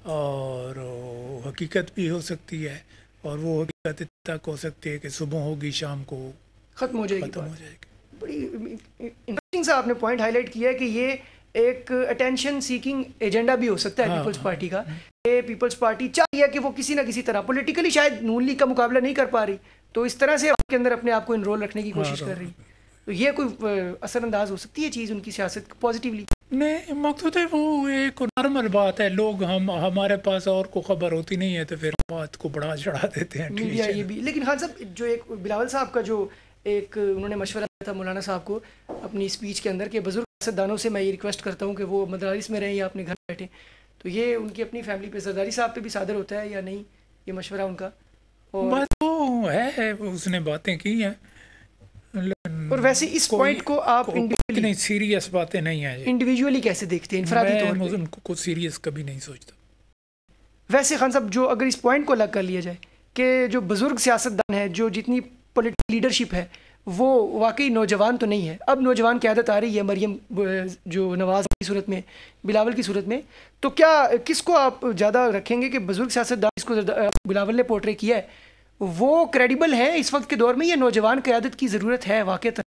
B: और हकीकत भी हो सकती है, और वो हकीकत तक हो सकती है कि सुबह होगी शाम को
A: ख़त्म हो जाएगी। बड़ी इंटरेस्टिंग सा आपने पॉइंट हाईलाइट किया है कि ये एक अटेंशन सीकिंग एजेंडा भी हो सकता है पीपल्स पार्टी का। ये पीपल्स पार्टी चाह रही है कि वो किसी ना किसी तरह पॉलिटिकली शायद नून लीग का मुकाबला नहीं कर पा रही, तो इस तरह से आपके अंदर अपने आप को इनरोल रखने की कोशिश कर रही, तो ये कोई असरअंदाज हो सकती है चीज़ उनकी सियासत पॉजिटिवली?
B: नहीं, मकसद है वो एक नॉर्मल बात है। लोग हमारे पास और को खबर होती नहीं है तो फिर बात को बढ़ा चढ़ा देते हैं
A: मीडिया ये भी। लेकिन खान साहब, जो एक बिलावल साहब का जो एक उन्होंने मशवरा दिया था मौलाना साहब को अपनी स्पीच के अंदर, के बुजुर्ग सियासतदानों से मैं ये रिक्वेस्ट करता हूँ कि वो मदरारिस में रहें या अपने घर बैठें, तो ये उनकी अपनी फैमिली पे, जरदारी साहब पे भी सादर होता है या नहीं ये मशवरा उनका? और
B: बात तो है, उसने बातें की हैं,
A: और वैसे इस पॉइंट को आप
B: नहीं, सीरियस बातें नहीं है,
A: इंडिविजुअली कैसे देखते हैं इनफरादी तौर पे?
B: उनको कुछ सीरियस कभी नहीं सोचता।
A: वैसे खान साहब, जो अगर इस पॉइंट को अलग कर लिया जाए कि जो बुजुर्ग सियासतदान है, जो जितनी पॉलिटिकल लीडरशिप है, वो वाकई नौजवान तो नहीं है। अब नौजवान क़यादत आ रही है, मरियम जो नवाज की सूरत में, बिलावल की सूरत में, तो क्या किसको आप ज़्यादा रखेंगे कि बुजुर्ग सियासतदान जिसको बिलावल ने पोर्ट्रे किया है वो क्रेडिबल है इस वक्त के दौर में, या नौजवान क़यादत की ज़रूरत है वाकई?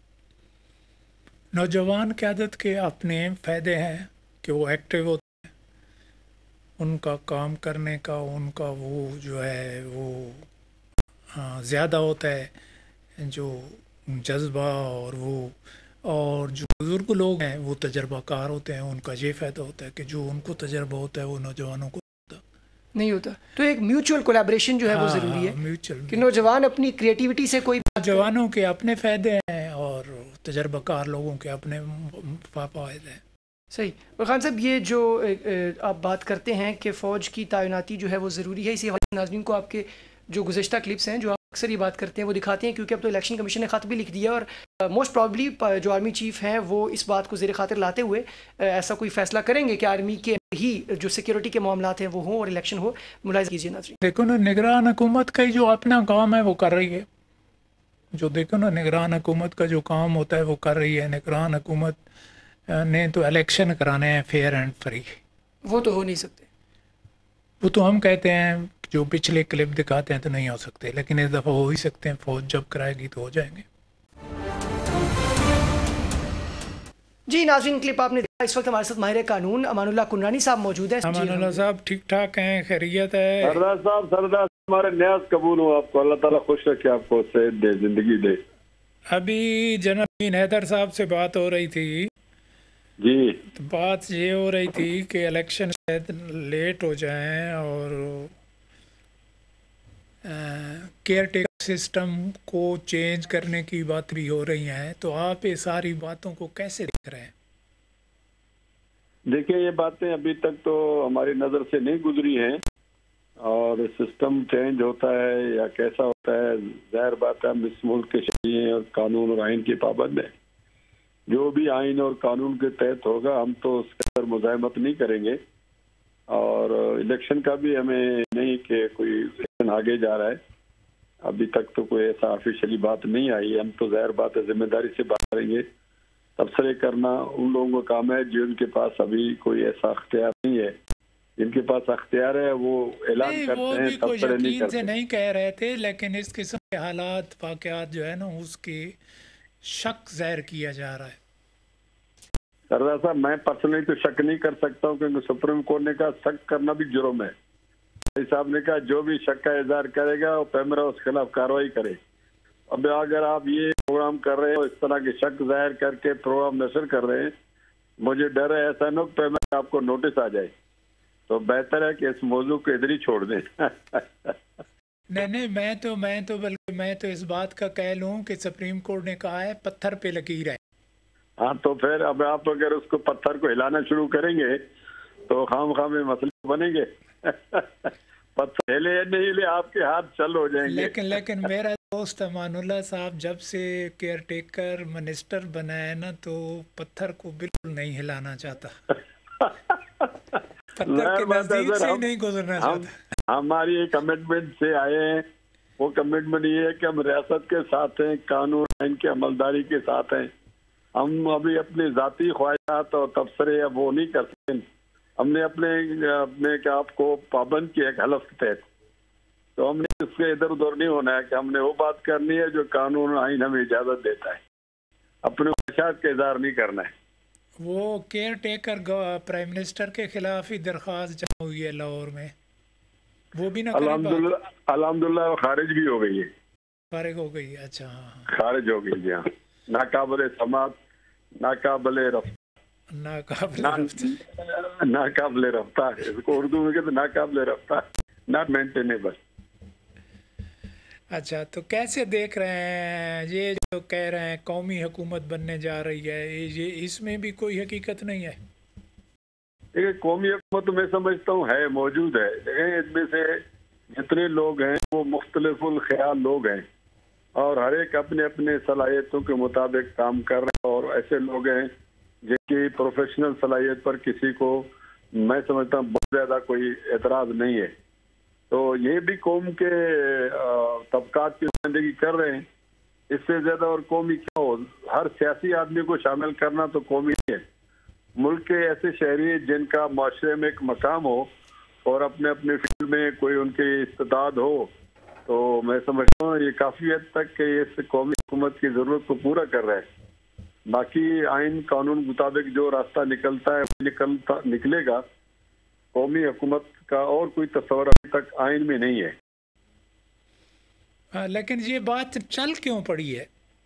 B: नौजवान क़यादत के अपने फ़ायदे हैं कि वो एक्टिव होते हैं, उनका काम करने का उनका वो जो है वो ज़्यादा होता है, जो जज्बा और वो, और जो बुज़ुर्ग लोग हैं वो तजर्बाकार होते हैं, उनका ये फ़ायदा होता है कि जो उनको तजर्बा होता है वो नौजवानों को
A: नहीं होता। तो एक म्यूचुअल कोलैबोरेशन जो है वो ज़रूरी है,
B: म्यूचुअल,
A: कि नौजवान अपनी क्रिएटिविटी से, कोई
B: जवानों के अपने फ़ायदे हैं और तजर्बाकार लोगों के अपने फ़ायदे हैं।
A: सही। और खान साहब, ये जो आप बात करते हैं कि फ़ौज की तैनाती जो है वो ज़रूरी है, इसी हवाले से नाज़रीन को आपके जो गुज़श्ता क्लिप्स हैं जो आप अक्सर ये बात करते हैं वो दिखाते हैं, क्योंकि अब तो इलेक्शन कमीशन ने ख़त भी लिख दिया, और मोस्ट प्रॉब्ली जो आर्मी चीफ़ हैं वो इस बात को ज़ेर ख़ातिर लाते हुए ऐसा कोई फ़ैसला करेंगे कि आर्मी के ही जो सिक्योरिटी के मामलात हैं वो हों और इलेक्शन हो। मुलाहिज़ा कीजिए नाज़रीन।
B: देखो ना, निगरान हुकूमत का ही जो अपना काम है वो कर रही है, जो देखो ना, निगरान हुकूमत का जो काम होता है वो कर रही है। निगरान हुकूमत ने तो इलेक्शन कराने हैं फेयर एंड फ्री।
A: वो तो हो नहीं सकते।
B: वो तो हम कहते हैं, जो पिछले क्लिप दिखाते हैं तो नहीं हो सकते, लेकिन इस दफ़ा हो ही सकते हैं। फौज जब कराएगी तो हो जाएंगे।
A: जी नाज़रीन, क्लिप आपने देखा। इस वक्त हमारे साथ माहिर कानून अमानुल्लाह कुनरानी साहब मौजूद हैं।
B: अमानुल्लाह साहब ठीक ठाक हैं, खैरियत है?
D: सरदार हमारे न्याज कबूल हो आपको, अल्लाह ताला खुश रखे, आपको सेहत दे, जिंदगी दे।
B: अभी जनरल हैदर साहब से बात हो रही थी
D: जी,
B: तो बात ये हो रही थी कि इलेक्शन शायद लेट हो जाएं और केयर टेकर सिस्टम को चेंज करने की बात भी हो रही है। तो आप ये सारी बातों को कैसे देख रहे हैं?
D: देखिए ये बातें अभी तक तो हमारी नज़र से नहीं गुजरी हैं, और सिस्टम चेंज होता है या कैसा होता है, जाहिर बात है हम इस मुल्क के शरीय और कानून और आइन के पाबंद हैं। जो भी आइन और कानून के तहत होगा हम तो उसके अंदर मुज़ाहमत नहीं करेंगे, और इलेक्शन का भी हमें नहीं कि कोई इलेक्शन आगे जा रहा है, अभी तक तो कोई ऐसा ऑफिशियली बात नहीं आई। हम तो जाहिर बात है जिम्मेदारी से बात करेंगे। तबसरे करना उन लोगों का काम है जिनके पास अभी कोई ऐसा अख्तियार नहीं है। जिनके पास अख्तियार है वो ऐलान करते हैं, तबसरे नहीं करते।
B: से नहीं कह रहे थे, लेकिन इस किस्म के हालात वाक़यात जो है ना, उसकी शक ज़ाहिर किया जा रहा है।
D: सरदार साहब, मैं पर्सनली तो शक नहीं कर सकता हूँ, क्योंकि सुप्रीम कोर्ट ने कहा शक करना भी जुर्म है। भाई साहब ने कहा जो भी शक का इजहार करेगा वो पैमरा उसके खिलाफ कार्रवाई करे। अब अगर आप ये प्रोग्राम कर रहे हो, इस तरह के शक जाहिर करके प्रोग्राम नशर कर रहे हैं, मुझे डर है ऐसा न पैमरा आपको नोटिस आ जाए, तो बेहतर है कि इस मौजू को इधर ही छोड़ दें।
B: नहीं, मैं तो इस बात का कह लूँ कि सुप्रीम कोर्ट ने कहा है पत्थर पे लकीर है।
D: हाँ, तो फिर अब आप अगर उसको पत्थर को हिलाना शुरू करेंगे तो खाम में मसले बनेंगे। पत्थर हिले या नहीं हिले, आपके हाथ चल हो जाएंगे।
B: लेकिन मेरा दोस्त अमानुल्लाह साहब जब से केयर टेकर मिनिस्टर बना है ना, तो पत्थर को बिल्कुल नहीं हिलाना चाहता। पत्थर के नजदीक से नहीं गुजरना चाहता।
D: हमारी एक कमिटमेंट से आए हैं, वो कमिटमेंट ये है कि हम रियासत के साथ हैं, कानून आइन की अमलदारी के साथ हैं। हम अभी अपनी जाती ख्वाहिशात और तबसरे अब वो नहीं कर सकते। हमने अपने आप को पाबंद किया एक हलफ के तहत, तो हमने इससे इधर उधर नहीं होना है कि हमने वो बात करनी है जो कानून आइन हमें इजाजत देता है। अपने ख्वाहिशात का इजहार नहीं करना है।
B: वो केयर टेकर प्राइम मिनिस्टर के खिलाफ ही दरख्वास्त जमा हुई है लाहौर में, वो भी ना
D: अल्हम्दुलिल्लाह खारिज भी हो गई है।
B: फारिग हो गई? अच्छा, हाँ,
D: खारिज हो गई जी। हाँ, नाकाबिले समात, नाकाबिले रफ्तार, इसको उर्दू में कहते नाकाबिले रफ्तार, नॉट मेंटेनेबल।
B: अच्छा, तो कैसे देख रहे हैं ये जो कह रहे हैं कौमी हुकूमत बनने जा रही है, ये इसमें भी कोई हकीकत नहीं है?
D: देखिए, कौमी हुकूमत तो मैं समझता हूँ है, मौजूद है। देखिए, इसमें से जितने लोग हैं वो मुख्तलिफुल ख्याल लोग हैं, और हर एक अपने अपने सलाहियतों के मुताबिक काम कर रहे हैं। और ऐसे लोग हैं जिनकी प्रोफेशनल सलाहियत पर किसी को, मैं समझता हूँ, बहुत ज़्यादा कोई एतराज़ नहीं है। तो ये भी कौम के तबकात की नुमाइंदगी कर रहे हैं। इससे ज़्यादा और कौमी क्या हो? हर सियासी आदमी को शामिल करना तो कौमी है। मुल्क के ऐसे शहरी जिनका माशरे में एक मकाम हो और अपने अपने फील्ड में कोई उनकी इस्तेदाद हो, तो मैं समझता हूँ ये काफ़ी हद तक कि इस कौमी हुकूमत की ज़रूरत को पूरा कर रहा है। बाकी आइन कानून मुताबिक जो रास्ता निकलता है निकलेगा। कौमी हुकूमत का और कोई तस्वर अभी तक आइन में नहीं है।
B: लेकिन ये बात चल क्यों पड़ी है?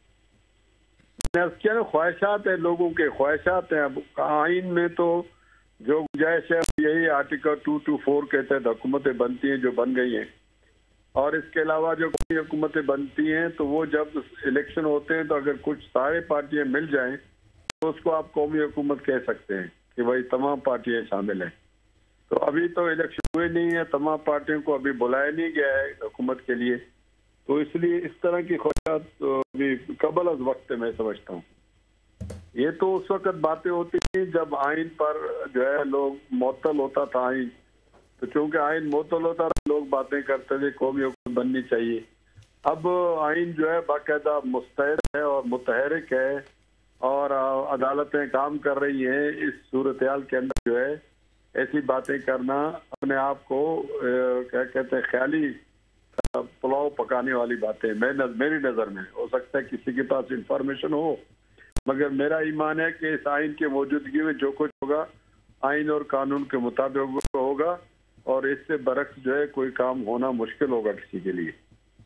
D: क्या ख्वाहिशात है, लोगों के ख्वाहिशात हैं। अब आइन में तो जो गुंजाइश है यही आर्टिकल 224 के तहत हुकूमतें बनती हैं, जो बन गई हैं। और इसके अलावा जो कोई हुकूमतें बनती हैं तो वो जब इलेक्शन होते हैं तो अगर कुछ सारे पार्टियां मिल जाएं तो उसको आप कौमी हुकूमत कह सकते हैं कि भाई तमाम पार्टियां शामिल हैं। तो अभी तो इलेक्शन हुए नहीं है, तमाम पार्टियों को अभी बुलाया नहीं गया है हुकूमत के लिए, तो इसलिए इस तरह की ख्वाहिशात तो अभी कबल अज वक्त है, मैं समझता हूँ। ये तो उस वक्त बातें होती थी जब आइन पर जो है लोग मुअत्तल होता था आइन, तो चूंकि आइन मुअत्तल होता था लोग बातें करते थे कौमी हुकूमत बननी चाहिए। अब आइन जो है बाकायदा मुस्तैद है और मुतहरिक है और अदालतें काम कर रही हैं। इस सूरत-ए-हाल के अंदर जो है ऐसी बातें करना अपने आप को क्या कहते हैं ख्याली पुलाव पकाने वाली बातें मेरी नज़र में। हो सकता है किसी के पास इंफॉर्मेशन हो, मगर मेरा ईमान है कि इस आइन की मौजूदगी में जो कुछ होगा आइन और कानून के मुताबिक होगा और इससे बरक्स जो है कोई काम होना मुश्किल होगा किसी के लिए।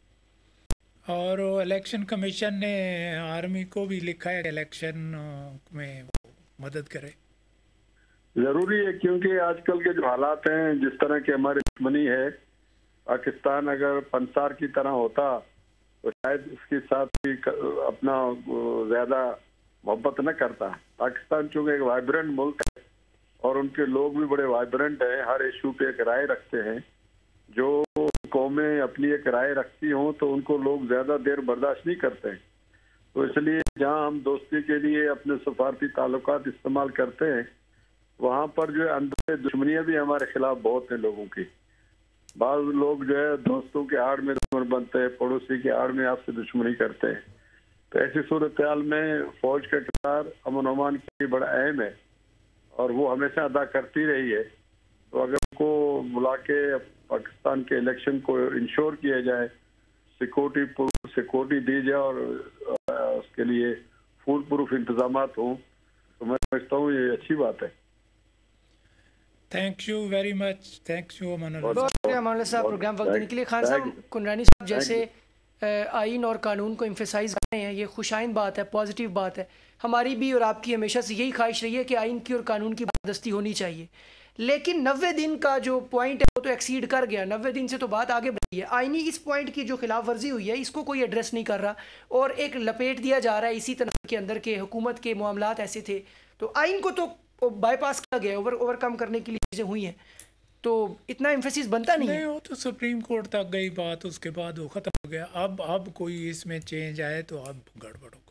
B: और इलेक्शन कमीशन ने आर्मी को भी लिखा है इलेक्शन में मदद करे।
D: जरूरी है क्योंकि आजकल के जो हालात हैं, जिस तरह की हमारी दुश्मनी है, पाकिस्तान अगर पंसार की तरह होता तो शायद इसके साथ भी अपना ज्यादा मोहब्बत न करता। पाकिस्तान चूंकि एक वाइब्रेंट मुल्क है और उनके लोग भी बड़े वाइब्रेंट हैं, हर इशू पे एक राय रखते हैं। जो कौमें अपनी एक राय रखती हों तो उनको लोग ज्यादा देर बर्दाश्त नहीं करते हैं। तो इसलिए जहां हम दोस्ती के लिए अपने सफारती ताल्लुकात इस्तेमाल करते हैं, वहां पर जो है अंदर दुश्मनियां भी हमारे खिलाफ बहुत हैं लोगों की। बाज़ लोग जो है दोस्तों के आड़ में दुश्मन बनते हैं, पड़ोसी के आड़ में आपसे दुश्मनी करते हैं। तो ऐसी सूरत-ए-हाल में फौज का किरदार अमन अमान के लिए बड़ा अहम है और वो हमेशा अदा करती रही है। तो अगर उनको बुला के पाकिस्तान के इलेक्शन को इंश्योर किया जाए, सिक्योरिटी दी जाए और उसके लिए फुल प्रूफ इंतजाम हों, तो मैं समझता हूँ ये अच्छी बात है।
B: Thank you very much. Thank you
A: Amanullah साहब प्रोग्राम वक्त देने के लिए। खान साहब, कुंडरानी साहब जैसे आइन और कानून को एम्फेसाइज कर रहे हैं, ये खुशाइन बात है, पॉजिटिव बात है। हमारी भी और आपकी हमेशा से यही ख्वाहिश रही है कि आइन की और कानून की बादस्ती होनी चाहिए, लेकिन 90 दिन का जो पॉइंट है वो तो एक्सीड कर गया। 90 दिन से तो बात आगे बढ़ी है। आइनी इस पॉइंट की जो खिलाफ वर्जी हुई है इसको कोई एड्रेस नहीं कर रहा और एक लपेट दिया जा रहा है इसी तरह के अंदर के हुकूमत के मामलात ऐसे थे। तो आइन को तो बाईपास किया गया, ओवरकम करने के लिए चीज़ें हुई हैं, तो इतना एम्फेसिस बनता नहीं है।
B: वो तो सुप्रीम कोर्ट तक गई बात, उसके बाद वो ख़त्म हो गया। अब कोई इसमें चेंज आए तो अब गड़बड़ होगा।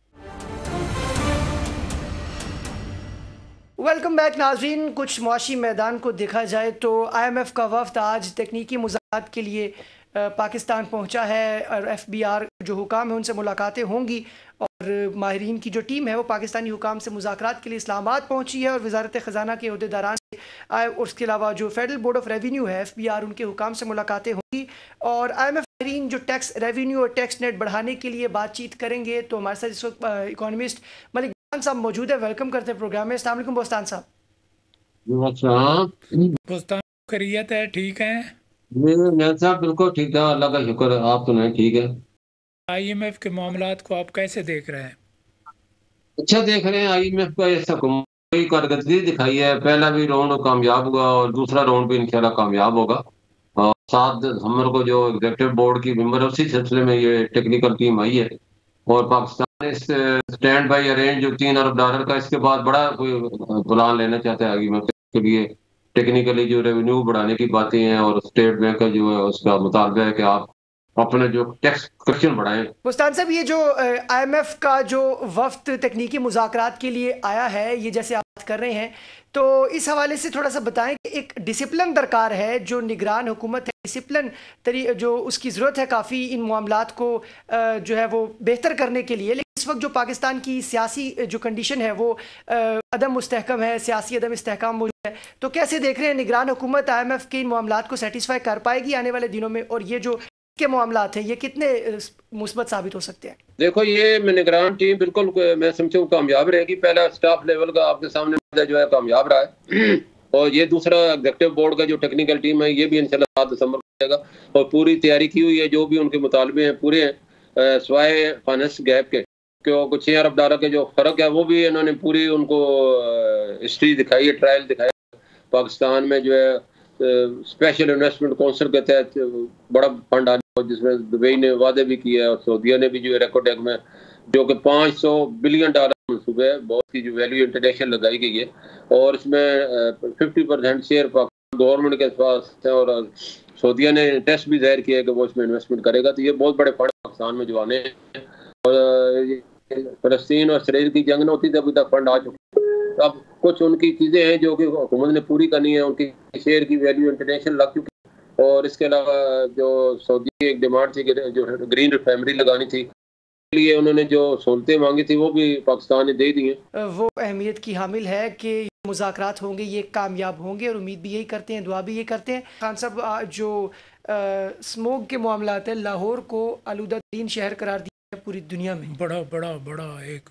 A: वेलकम बैक नाज़रीन। कुछ मुआशी मैदान को देखा जाए तो IMF का वफ्द आज तकनीकी मुज़ाकरात के लिए पाकिस्तान पहुंचा है और FBR जो हुकाम है उनसे मुलाकातें होंगी और माहिरीन की जो टीम है वो पाकिस्तानी हुकाम से मुज़ाकरात के लिए इस्लामाबाद पहुंची है और वज़ारत ख़जाना के अहदेदारान से आए। और उसके अलावा जो फेडरल बोर्ड ऑफ रेवेन्यू है FBR, उनके हुकाम से मुलाकातें होंगी और IMF माहिरीन जो टैक्स रेवेन्यू और टैक्स नेट बढ़ाने के लिए बातचीत करेंगे। तो हमारे साथ इस वक्त इकोनॉमिस्ट मलिक बोस्तान साहब मौजूद है। वेलकम करते हैं प्रोग्राम में। अस्सलाम वालेकुम बोस्तान साहब।
B: बोस्तान खैरियत है? ठीक है
E: साहब, बिल्कुल ठीक है, अल्लाह का शुक्र है। आप सुनाए? ठीक है।
B: IMF के मामलात को आप कैसे देख रहे हैं?
E: अच्छा देख रहे हैं। IMF का ऐसा कोई कारकर्दगी दिखाई है। पहला भी राउंड कामयाब हुआ और दूसरा राउंड भी इंशाल्लाह कामयाब होगा। और 7 दिसंबर को जो एग्जीक्यूटिव बोर्ड की मेंबर है उसी सिलसिले में ये टेक्निकल टीम आई है और पाकिस्तान इस स्टैंड बाई अरेंज जो $3 अरब का, इसके बाद बड़ा कोई प्लान लेना चाहता है IMF के लिए। टेक्निकली जो रेवेन्यू बढ़ाने की बातें हैं और स्टेट बैंक का जो है उसका मुतालबा है कि आप अपने जो टैक्स कलेक्शन बढ़ाएं।
A: मुस्तान साहब, ये जो IMF का जो वफ्द तकनीकी मुज़ाकरात के लिए आया है, ये जैसे आप बात कर रहे हैं, तो इस हवाले से थोड़ा सा बताएं कि एक डिसिप्लिन दरकार है, जो निगरान हुकूमत है, डिसिप्लिन जो उसकी ज़रूरत है काफ़ी इन मामलात को जो है वो बेहतर करने के लिए। लेकिन इस वक्त जो पाकिस्तान की सियासी जो कंडीशन है वो अदम मुस्तहकम है, सियासी अदम इस्तेहकाम मौजूद है। तो कैसे देख रहे हैं निगरान हुकूमत IMF के इन मामलात को सेटिस्फाई कर पाएगी आने वाले दिनों में, और ये जो के मामलात हैं ये कितने मुस्बत साबित हो सकते हैं?
E: देखो, ये निगरान टीम बिल्कुल मैं समझूं कामयाब रहेगी। पहला स्टाफ लेवल का आपके सामने जो है कामयाब रहा है और ये दूसरा एग्जीक्यूटिव बोर्ड का जो टेक्निकल टीम है ये भी इंशाल्लाह 7 दिसंबर को आएगा और पूरी तैयारी की हुई है। जो भी उनके मुतालबे हैं पूरे हैं, सिवाय फाइनेंस गैप के, क्योंकि $6 अरब के जो फर्क है वो भी इन्होंने पूरी उनको हिस्ट्री दिखाई है, ट्रायल दिखाया। पाकिस्तान में जो है स्पेशल इन्वेस्टमेंट काउंसिल के तहत बड़ा फंड आने जिसमें दुबई ने वादे भी किया है और सऊदीया ने भी जो है रेकोटेक में जो कि $500 बिलियन मनसूबे है, बहुत की जो वैल्यू इंटरनेशनल लगाई गई है और इसमें 50% शेयर गवर्नमेंट के पास है और सऊदीया ने टेस्ट भी जाहिर किया है कि वो इसमें इन्वेस्टमेंट करेगा। तो ये बहुत बड़े फंड पाकिस्तान में जो आने हैं और फलस्तीन और इसराइल की जंग न होती तो अभी तक फंड आ चुके हैं। अब कुछ उनकी चीज़ें हैं जो कि हुकूमत ने पूरी करनी है। उनकी शेयर की वैल्यू इंटरनेशनल लग चुकी है और इसके अलावा जो सऊदी एक डिमांड थी कि जो ग्रीन रिफाइनरी लगानी थी, लिए उन्होंने जो सहूलतें मांगी थी वो भी पाकिस्तान ने दे दी हैं।
A: वो अहमियत की हामिल है कि मुज़ाकरात होंगे, ये कामयाब होंगे और उम्मीद भी यही करते हैं, दुआ भी यही करते हैं। खान साहब, जो स्मोक के मामलात है, लाहौर को आलूदा तरीन शहर करार दिया है पूरी दुनिया में।
B: बड़ा बड़ा बड़ा एक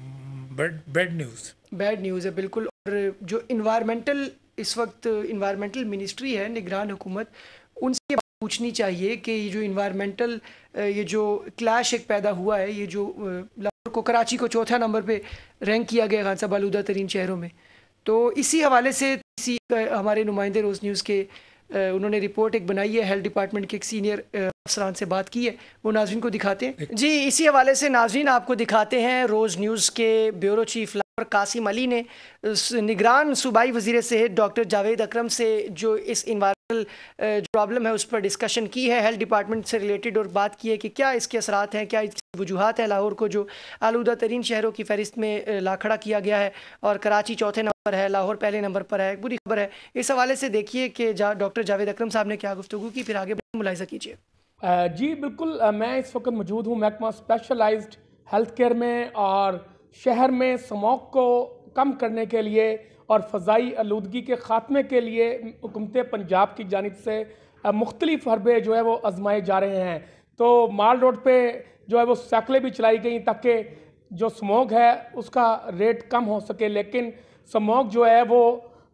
B: बैड न्यूज़ है, बिल्कुल। और जो इन्वायरमेंटल इस वक्त इन्वायरमेंटल मिनिस्ट्री है, निगरान हुकूमत, उनसे पूछनी चाहिए कि ये जो इन्वायरमेंटल ये जो क्लैश एक पैदा हुआ है, ये जो लाहौर को, कराची को चौथा नंबर पे रैंक किया गया खान साहब आलूदा तरीन शहरों में, तो इसी हवाले से हमारे नुमाइंदे रोज़ न्यूज़ के उन्होंने रिपोर्ट एक बनाई है, हेल्थ डिपार्टमेंट के एक सीनियर अफसरान से बात की है, वो नाज़रीन को दिखाते हैं। जी, इसी हवाले से नाज़रीन आपको दिखाते हैं रोज़ न्यूज़ के ब्यूरो चीफ लाहौर कासिम अली ने निगरान सूबाई वज़ीर सेहत डॉक्टर जावेद अकरम से जो इस इन्वायरमेंटल प्रॉब्लम है उस पर डिस्कशन की है, हेल्थ डिपार्टमेंट से रिलेटेड, और बात की है कि क्या इसके असरात हैं, क्या इसकी वजूहात है लाहौर को जो आलूदा तरीन शहरों की फहरिस्त में ला खड़ा किया गया है, और कराची चौथे नंबर है, लाहौर पहले नंबर पर है। बुरी खबर है। इस हवाले से देखिए कि डॉक्टर जावेद अकरम साहब ने क्या गुफ्तगू की, फिर आगे मुलाहिजा कीजिए।
F: जी बिल्कुल, मैं इस वक्त मौजूद हूँ महकमा स्पेशलाइज्ड हेल्थ केयर में, और शहर में स्मोक को कम करने के लिए और फ़ज़ाई आलूदगी के ख़ात्मे के लिए हुकूमत पंजाब की जानिब से मुख्तलिफ हरबे जो है वो आजमाए जा रहे हैं। तो माल रोड पे जो है वो साइकिलें भी चलाई गई ताकि जो स्मोक है उसका रेट कम हो सके, लेकिन स्मोक जो है वो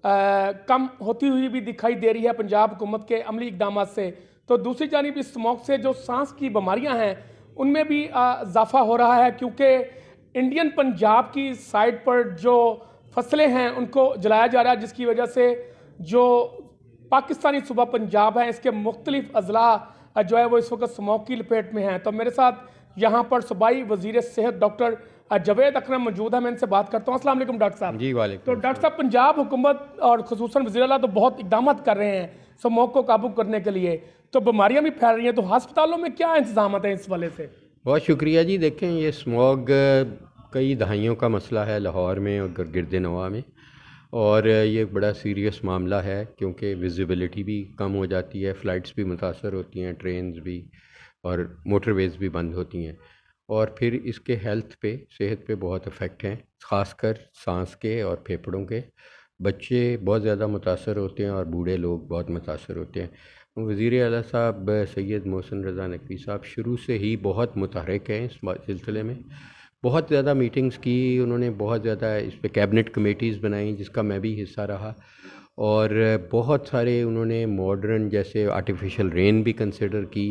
F: कम होती हुई भी दिखाई दे रही है पंजाब हुकूमत के अमली इक़दाम से। तो दूसरी जानिब इस स्मोक से जो सांस की बीमारियां हैं उनमें भी इजाफा हो रहा है, क्योंकि इंडियन पंजाब की साइड पर जो फसलें हैं उनको जलाया जा रहा है, जिसकी वजह से जो पाकिस्तानी सूबा पंजाब है इसके मुख्तलिफ अजला जो है वो इस वक्त स्मोक की लपेट में हैं। तो मेरे साथ यहाँ पर सूबाई वज़ीर सेहत डॉक्टर जावेद अकरम मौजूद है, मैं इनसे बात करता हूँ। अस्सलाम वालेकुम डॉक्टर साहब।
G: जी वालेकुम।
F: तो डॉक्टर साहब, पंजाब हुकूमत और खुसूसन वज़ीर आला तो बहुत इक़दाम कर रहे हैं स्मोक को काबू करने के लिए, तो बीमारियाँ भी फैल रही हैं, तो अस्पतालों में क्या इंतजाम हैं इस वाले से?
G: बहुत शुक्रिया जी। देखें, ये स्मॉग कई दहाइयों का मसला है लाहौर में और गिरद नवा में, और ये बड़ा सीरियस मामला है क्योंकि विजिबिलिटी भी कम हो जाती है, फ़्लाइट्स भी मुतासर होती हैं, ट्रेन्स भी, और मोटरवेज़ भी बंद होती हैं, और फिर इसके हेल्थ पे, सेहत पे बहुत इफ़ेक्ट हैं, ख़ासकर सांस के और फेफड़ों के। बच्चे बहुत ज़्यादा मुतासर होते हैं और बूढ़े लोग बहुत मुतासर होते हैं। वज़ीर आला साहब सैयद मोहसिन रज़ा नकवी साहब शुरू से ही बहुत मुतहरिक हैं इस सिलसिले में, बहुत ज़्यादा मीटिंग्स की उन्होंने, बहुत ज़्यादा इस पे कैबिनेट कमेटीज़ बनाई जिसका मैं भी हिस्सा रहा, और बहुत सारे उन्होंने मॉडर्न जैसे आर्टिफिशियल रेन भी कंसिडर की,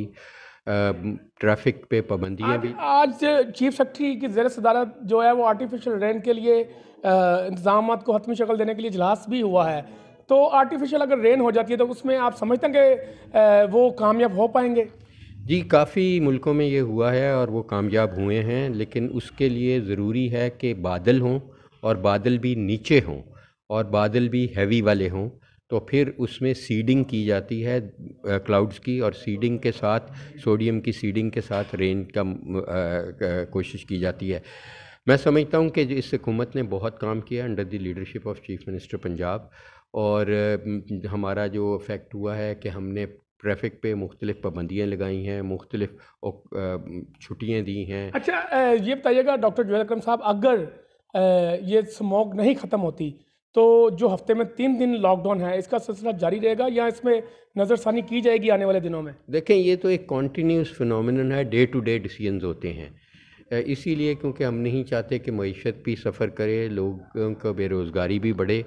G: ट्रैफिक पे पाबंदियाँ भी।
F: आज चीफ सेक्रेटरी की ज़ेर सदारत जो है वो आर्टिफिशियल रेन के लिए इंतजाम को हतमी शक्ल देने के लिए इजलास भी हुआ है। तो आर्टिफिशियल अगर रेन हो जाती है तो उसमें आप समझते हैं कि वो कामयाब हो पाएंगे?
G: जी, काफ़ी मुल्कों में ये हुआ है और वो कामयाब हुए हैं, लेकिन उसके लिए ज़रूरी है कि बादल हों, और बादल भी नीचे हों, और बादल भी हैवी वाले हों, तो फिर उसमें सीडिंग की जाती है क्लाउड्स की, और सीडिंग के साथ सोडियम की सीडिंग के साथ रेन का कोशिश की जाती है। मैं समझता हूँ कि इस हुकूमत ने बहुत काम किया under the leadership of chief minister Punjab, और हमारा जो इफ़ेक्ट हुआ है कि हमने ट्रैफिक पे मुख्तलिफ पाबंदियाँ लगाई हैं, मुख्तलिफ छुट्टियाँ दी हैं।
F: अच्छा, ये बताइएगा डॉक्टर जावेद अकरम साहब, अगर ये स्मोक नहीं ख़त्म होती तो जो हफ्ते में 3 दिन लॉकडाउन है इसका सिलसिला जारी रहेगा या इसमें नज़रसानी की जाएगी आने वाले दिनों में?
G: देखें, ये तो एक कॉन्टीन्यूस फिनोमिनन है, डे टू डे डिसीजंस होते हैं, इसीलिए क्योंकि हम नहीं चाहते कि मईशत भी सफ़र करे, लोगों को बेरोज़गारी भी बढ़े,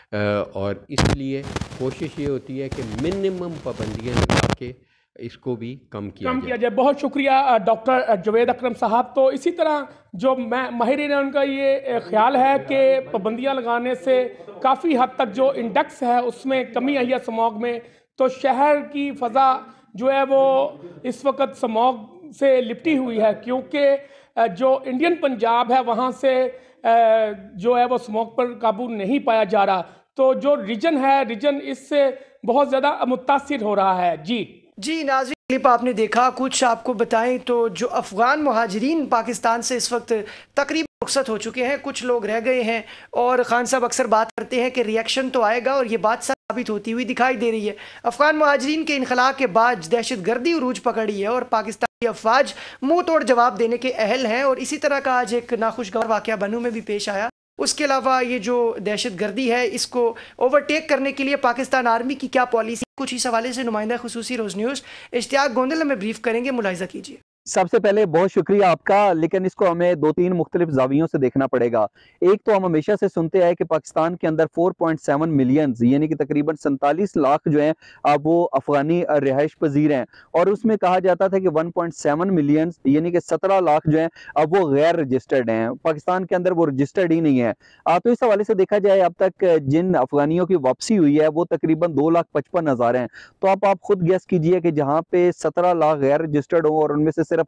G: और इसलिए कोशिश ये होती है कि मिनिमम पाबंदियाँ लगा के इसको भी कम किया जाए।
F: बहुत शुक्रिया डॉक्टर जावेद अकरम साहब। तो इसी तरह जो माहिरीन है उनका ये ख्याल है कि पाबंदियाँ लगाने से काफ़ी हद तक जो इंडेक्स है उसमें कमी आई है स्मॉग में, तो शहर की फ़ज़ा जो है वो इस वक्त स्मॉग से लिपटी हुई है, क्योंकि जो इंडियन पंजाब है वहाँ से जो है वो स्मॉग पर काबू नहीं पाया जा रहा, तो जो रीजन है, रीजन इससे बहुत ज़्यादा मुतासिर हो रहा है।
A: जी नाज़रीन, क्लिप आपने देखा। कुछ आपको बताएं तो जो अफ़गान मुहाजिरीन पाकिस्तान से इस वक्त तकरीबन रुखसत हो चुके हैं, कुछ लोग रह गए हैं। और खान साहब अक्सर बात करते हैं कि रिएक्शन तो आएगा, और ये बात साबित होती हुई दिखाई दे रही है। अफगान मुहाजिरीन के इनखला के बाद दहशतगर्दी उरूज पकड़ी है और पाकिस्तानी अफवाज मुंह तोड़ जवाब देने के अहल हैं। और इसी तरह का आज एक नाखुशगवार वाक़या बनू में भी पेश आया। उसके अलावा ये जो दहशतगर्दी है, इसको ओवरटेक करने के लिए पाकिस्तान आर्मी की क्या पॉलिसी, कुछ इस हवाले से नुमाइंदा खुसूसी रोज़ न्यूज़ इश्तियाक गोंदल हमें ब्रीफ करेंगे। मुलाहिजा कीजिए।
H: सबसे पहले बहुत शुक्रिया आपका, लेकिन इसको हमें 2-3 मुख्तलिफ जावियों से देखना पड़ेगा। एक तो हम हमेशा से सुनते आए कि पाकिस्तान के अंदर 4.7 मिलियन यानी कि तकरीबन 47 लाख जो हैं अब वो अफगानी रिहाइश पजीर हैं, और उसमें कहा जाता था कि 1.7 मिलियन यानी कि 17 लाख जो हैं अब वो गैर रजिस्टर्ड हैं, पाकिस्तान के अंदर वो रजिस्टर्ड ही नहीं है। तो इस हवाले से देखा जाए अब तक जिन अफगानियों की वापसी हुई है वो तकरीबन 2,55,000 हैं। तो आप खुद गेस कीजिए कि जहाँ पे 17 लाख गैर रजिस्टर्ड हो और उनमें से सिर्फ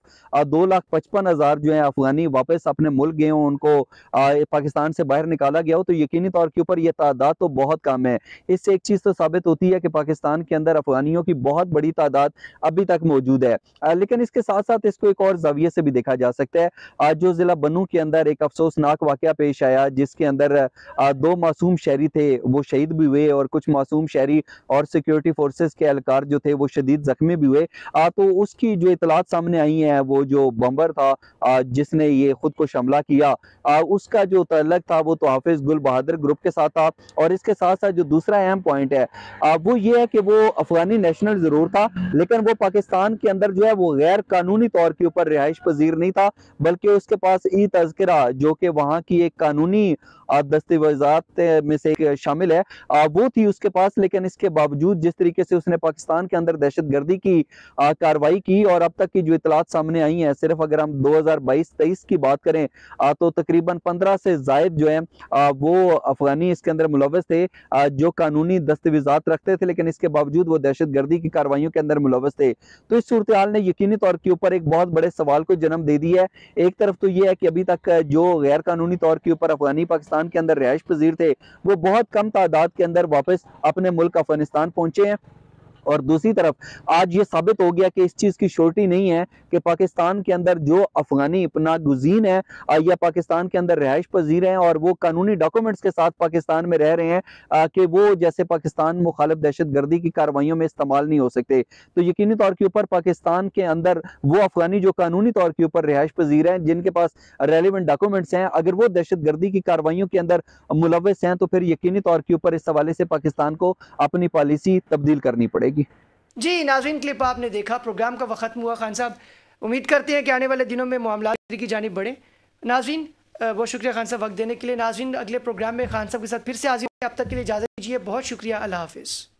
H: 2,55,000 जो है अफगानी वापस अपने मुल्क गए हों, उनको पाकिस्तान से बाहर निकाला गया हो, तो यकीनी तौर के ऊपर ये तादाद तो बहुत कम है। इससे एक चीज़ तो साबित होती है कि पाकिस्तान के अंदर अफगानियों की बहुत बड़ी तादाद अभी तक मौजूद है। लेकिन इसके साथ साथ इसको एक और जाविये से भी देखा जा सकता है। आज जो ज़िला बनू के अंदर एक अफसोसनाक वाक़या पेश आया, जिसके अंदर 2 मासूम शहरी थे वो शहीद भी हुए, और कुछ मासूम शहरी और सिक्योरिटी फोर्सेस के एहलकार जो थे वो शदीद जख्मी भी हुए। तो उसकी जो इतलात सामने आई है, वो जो बम्बर था जिसने ये खुद को हमला किया, उसका जो तल्लक था वो तो हाफिज गुल बहादुर ग्रुप के साथ था। और इसके साथ साथ जो दूसरा अहम पॉइंट है वो ये है कि वो अफगानी नेशनल जरूर था, लेकिन वो पाकिस्तान के अंदर जो है वो गैर कानूनी तौर के ऊपर रिहाइश पजीर नहीं था, बल्कि उसके पास ई तज़किरा जो कि वहाँ की एक कानूनी दस्तावेजात में से शामिल है वो थी उसके पास। लेकिन इसके बावजूद जिस तरीके से उसने पाकिस्तान के अंदर दहशतगर्दी की कार्रवाई की, और अब तक की जो इतलात सामने आई हैं, सिर्फ अगर हम 2022-23 की बात करें तो तकरीबन 15 से जायद जो है वो अफगानी इसके अंदर मुलव्वस थे जो कानूनी दस्तावेजात रखते थे, लेकिन इसके बावजूद वो दहशतगर्दी की कार्रवाइयों के अंदर मुलव्वस थे। तो इस सूरत हाल ने यकीनी तौर के ऊपर एक बहुत बड़े सवाल को जन्म दे दिया है। एक तरफ तो ये है कि अभी तक जो गैर कानूनी तौर के ऊपर अफगानी पाकिस्तान के अंदर रिहाइश पजीर थे वो बहुत कम तादाद के अंदर वापस अपने मुल्क अफगानिस्तान पहुंचे हैं, और दूसरी तरफ आज ये साबित हो गया कि इस चीज़ की श्योरिटी नहीं है कि पाकिस्तान के अंदर जो अफगानी पनाह गुज़ीन है या पाकिस्तान के अंदर रिहाइश पजीर हैं और वो कानूनी डॉक्यूमेंट्स के साथ पाकिस्तान में रह रहे हैं कि वो जैसे पाकिस्तान मुखालिफ दहशतगर्दी की कार्रवाइयों में इस्तेमाल नहीं हो सकते। तो यकीनी तौर के ऊपर पाकिस्तान के अंदर वो अफगानी जो कानूनी तौर के ऊपर रिहाइश पजीर हैं, जिनके पास रेलिवेंट डॉक्यूमेंट्स हैं, अगर वो दहशतगर्दी की कार्रवाइयों के अंदर मुलव्वस हैं तो फिर यकीनी तौर के ऊपर इस हवाले से पाकिस्तान को अपनी पॉलिसी तब्दील करनी पड़ेगी।
A: जी नाज़रीन, क्लिप आपने देखा, प्रोग्राम का वक्त खत्म हुआ। खान साहब, उम्मीद करते हैं कि आने वाले दिनों में मामला की जानिब बढ़े। नाज़रीन बहुत शुक्रिया खान साहब वक्त देने के लिए। नाज़रीन अगले प्रोग्राम में खान साहब के साथ फिर से हाजिर, अब तक के लिए इजाज़त दीजिए। बहुत शुक्रिया, अल्लाह हाफिज़।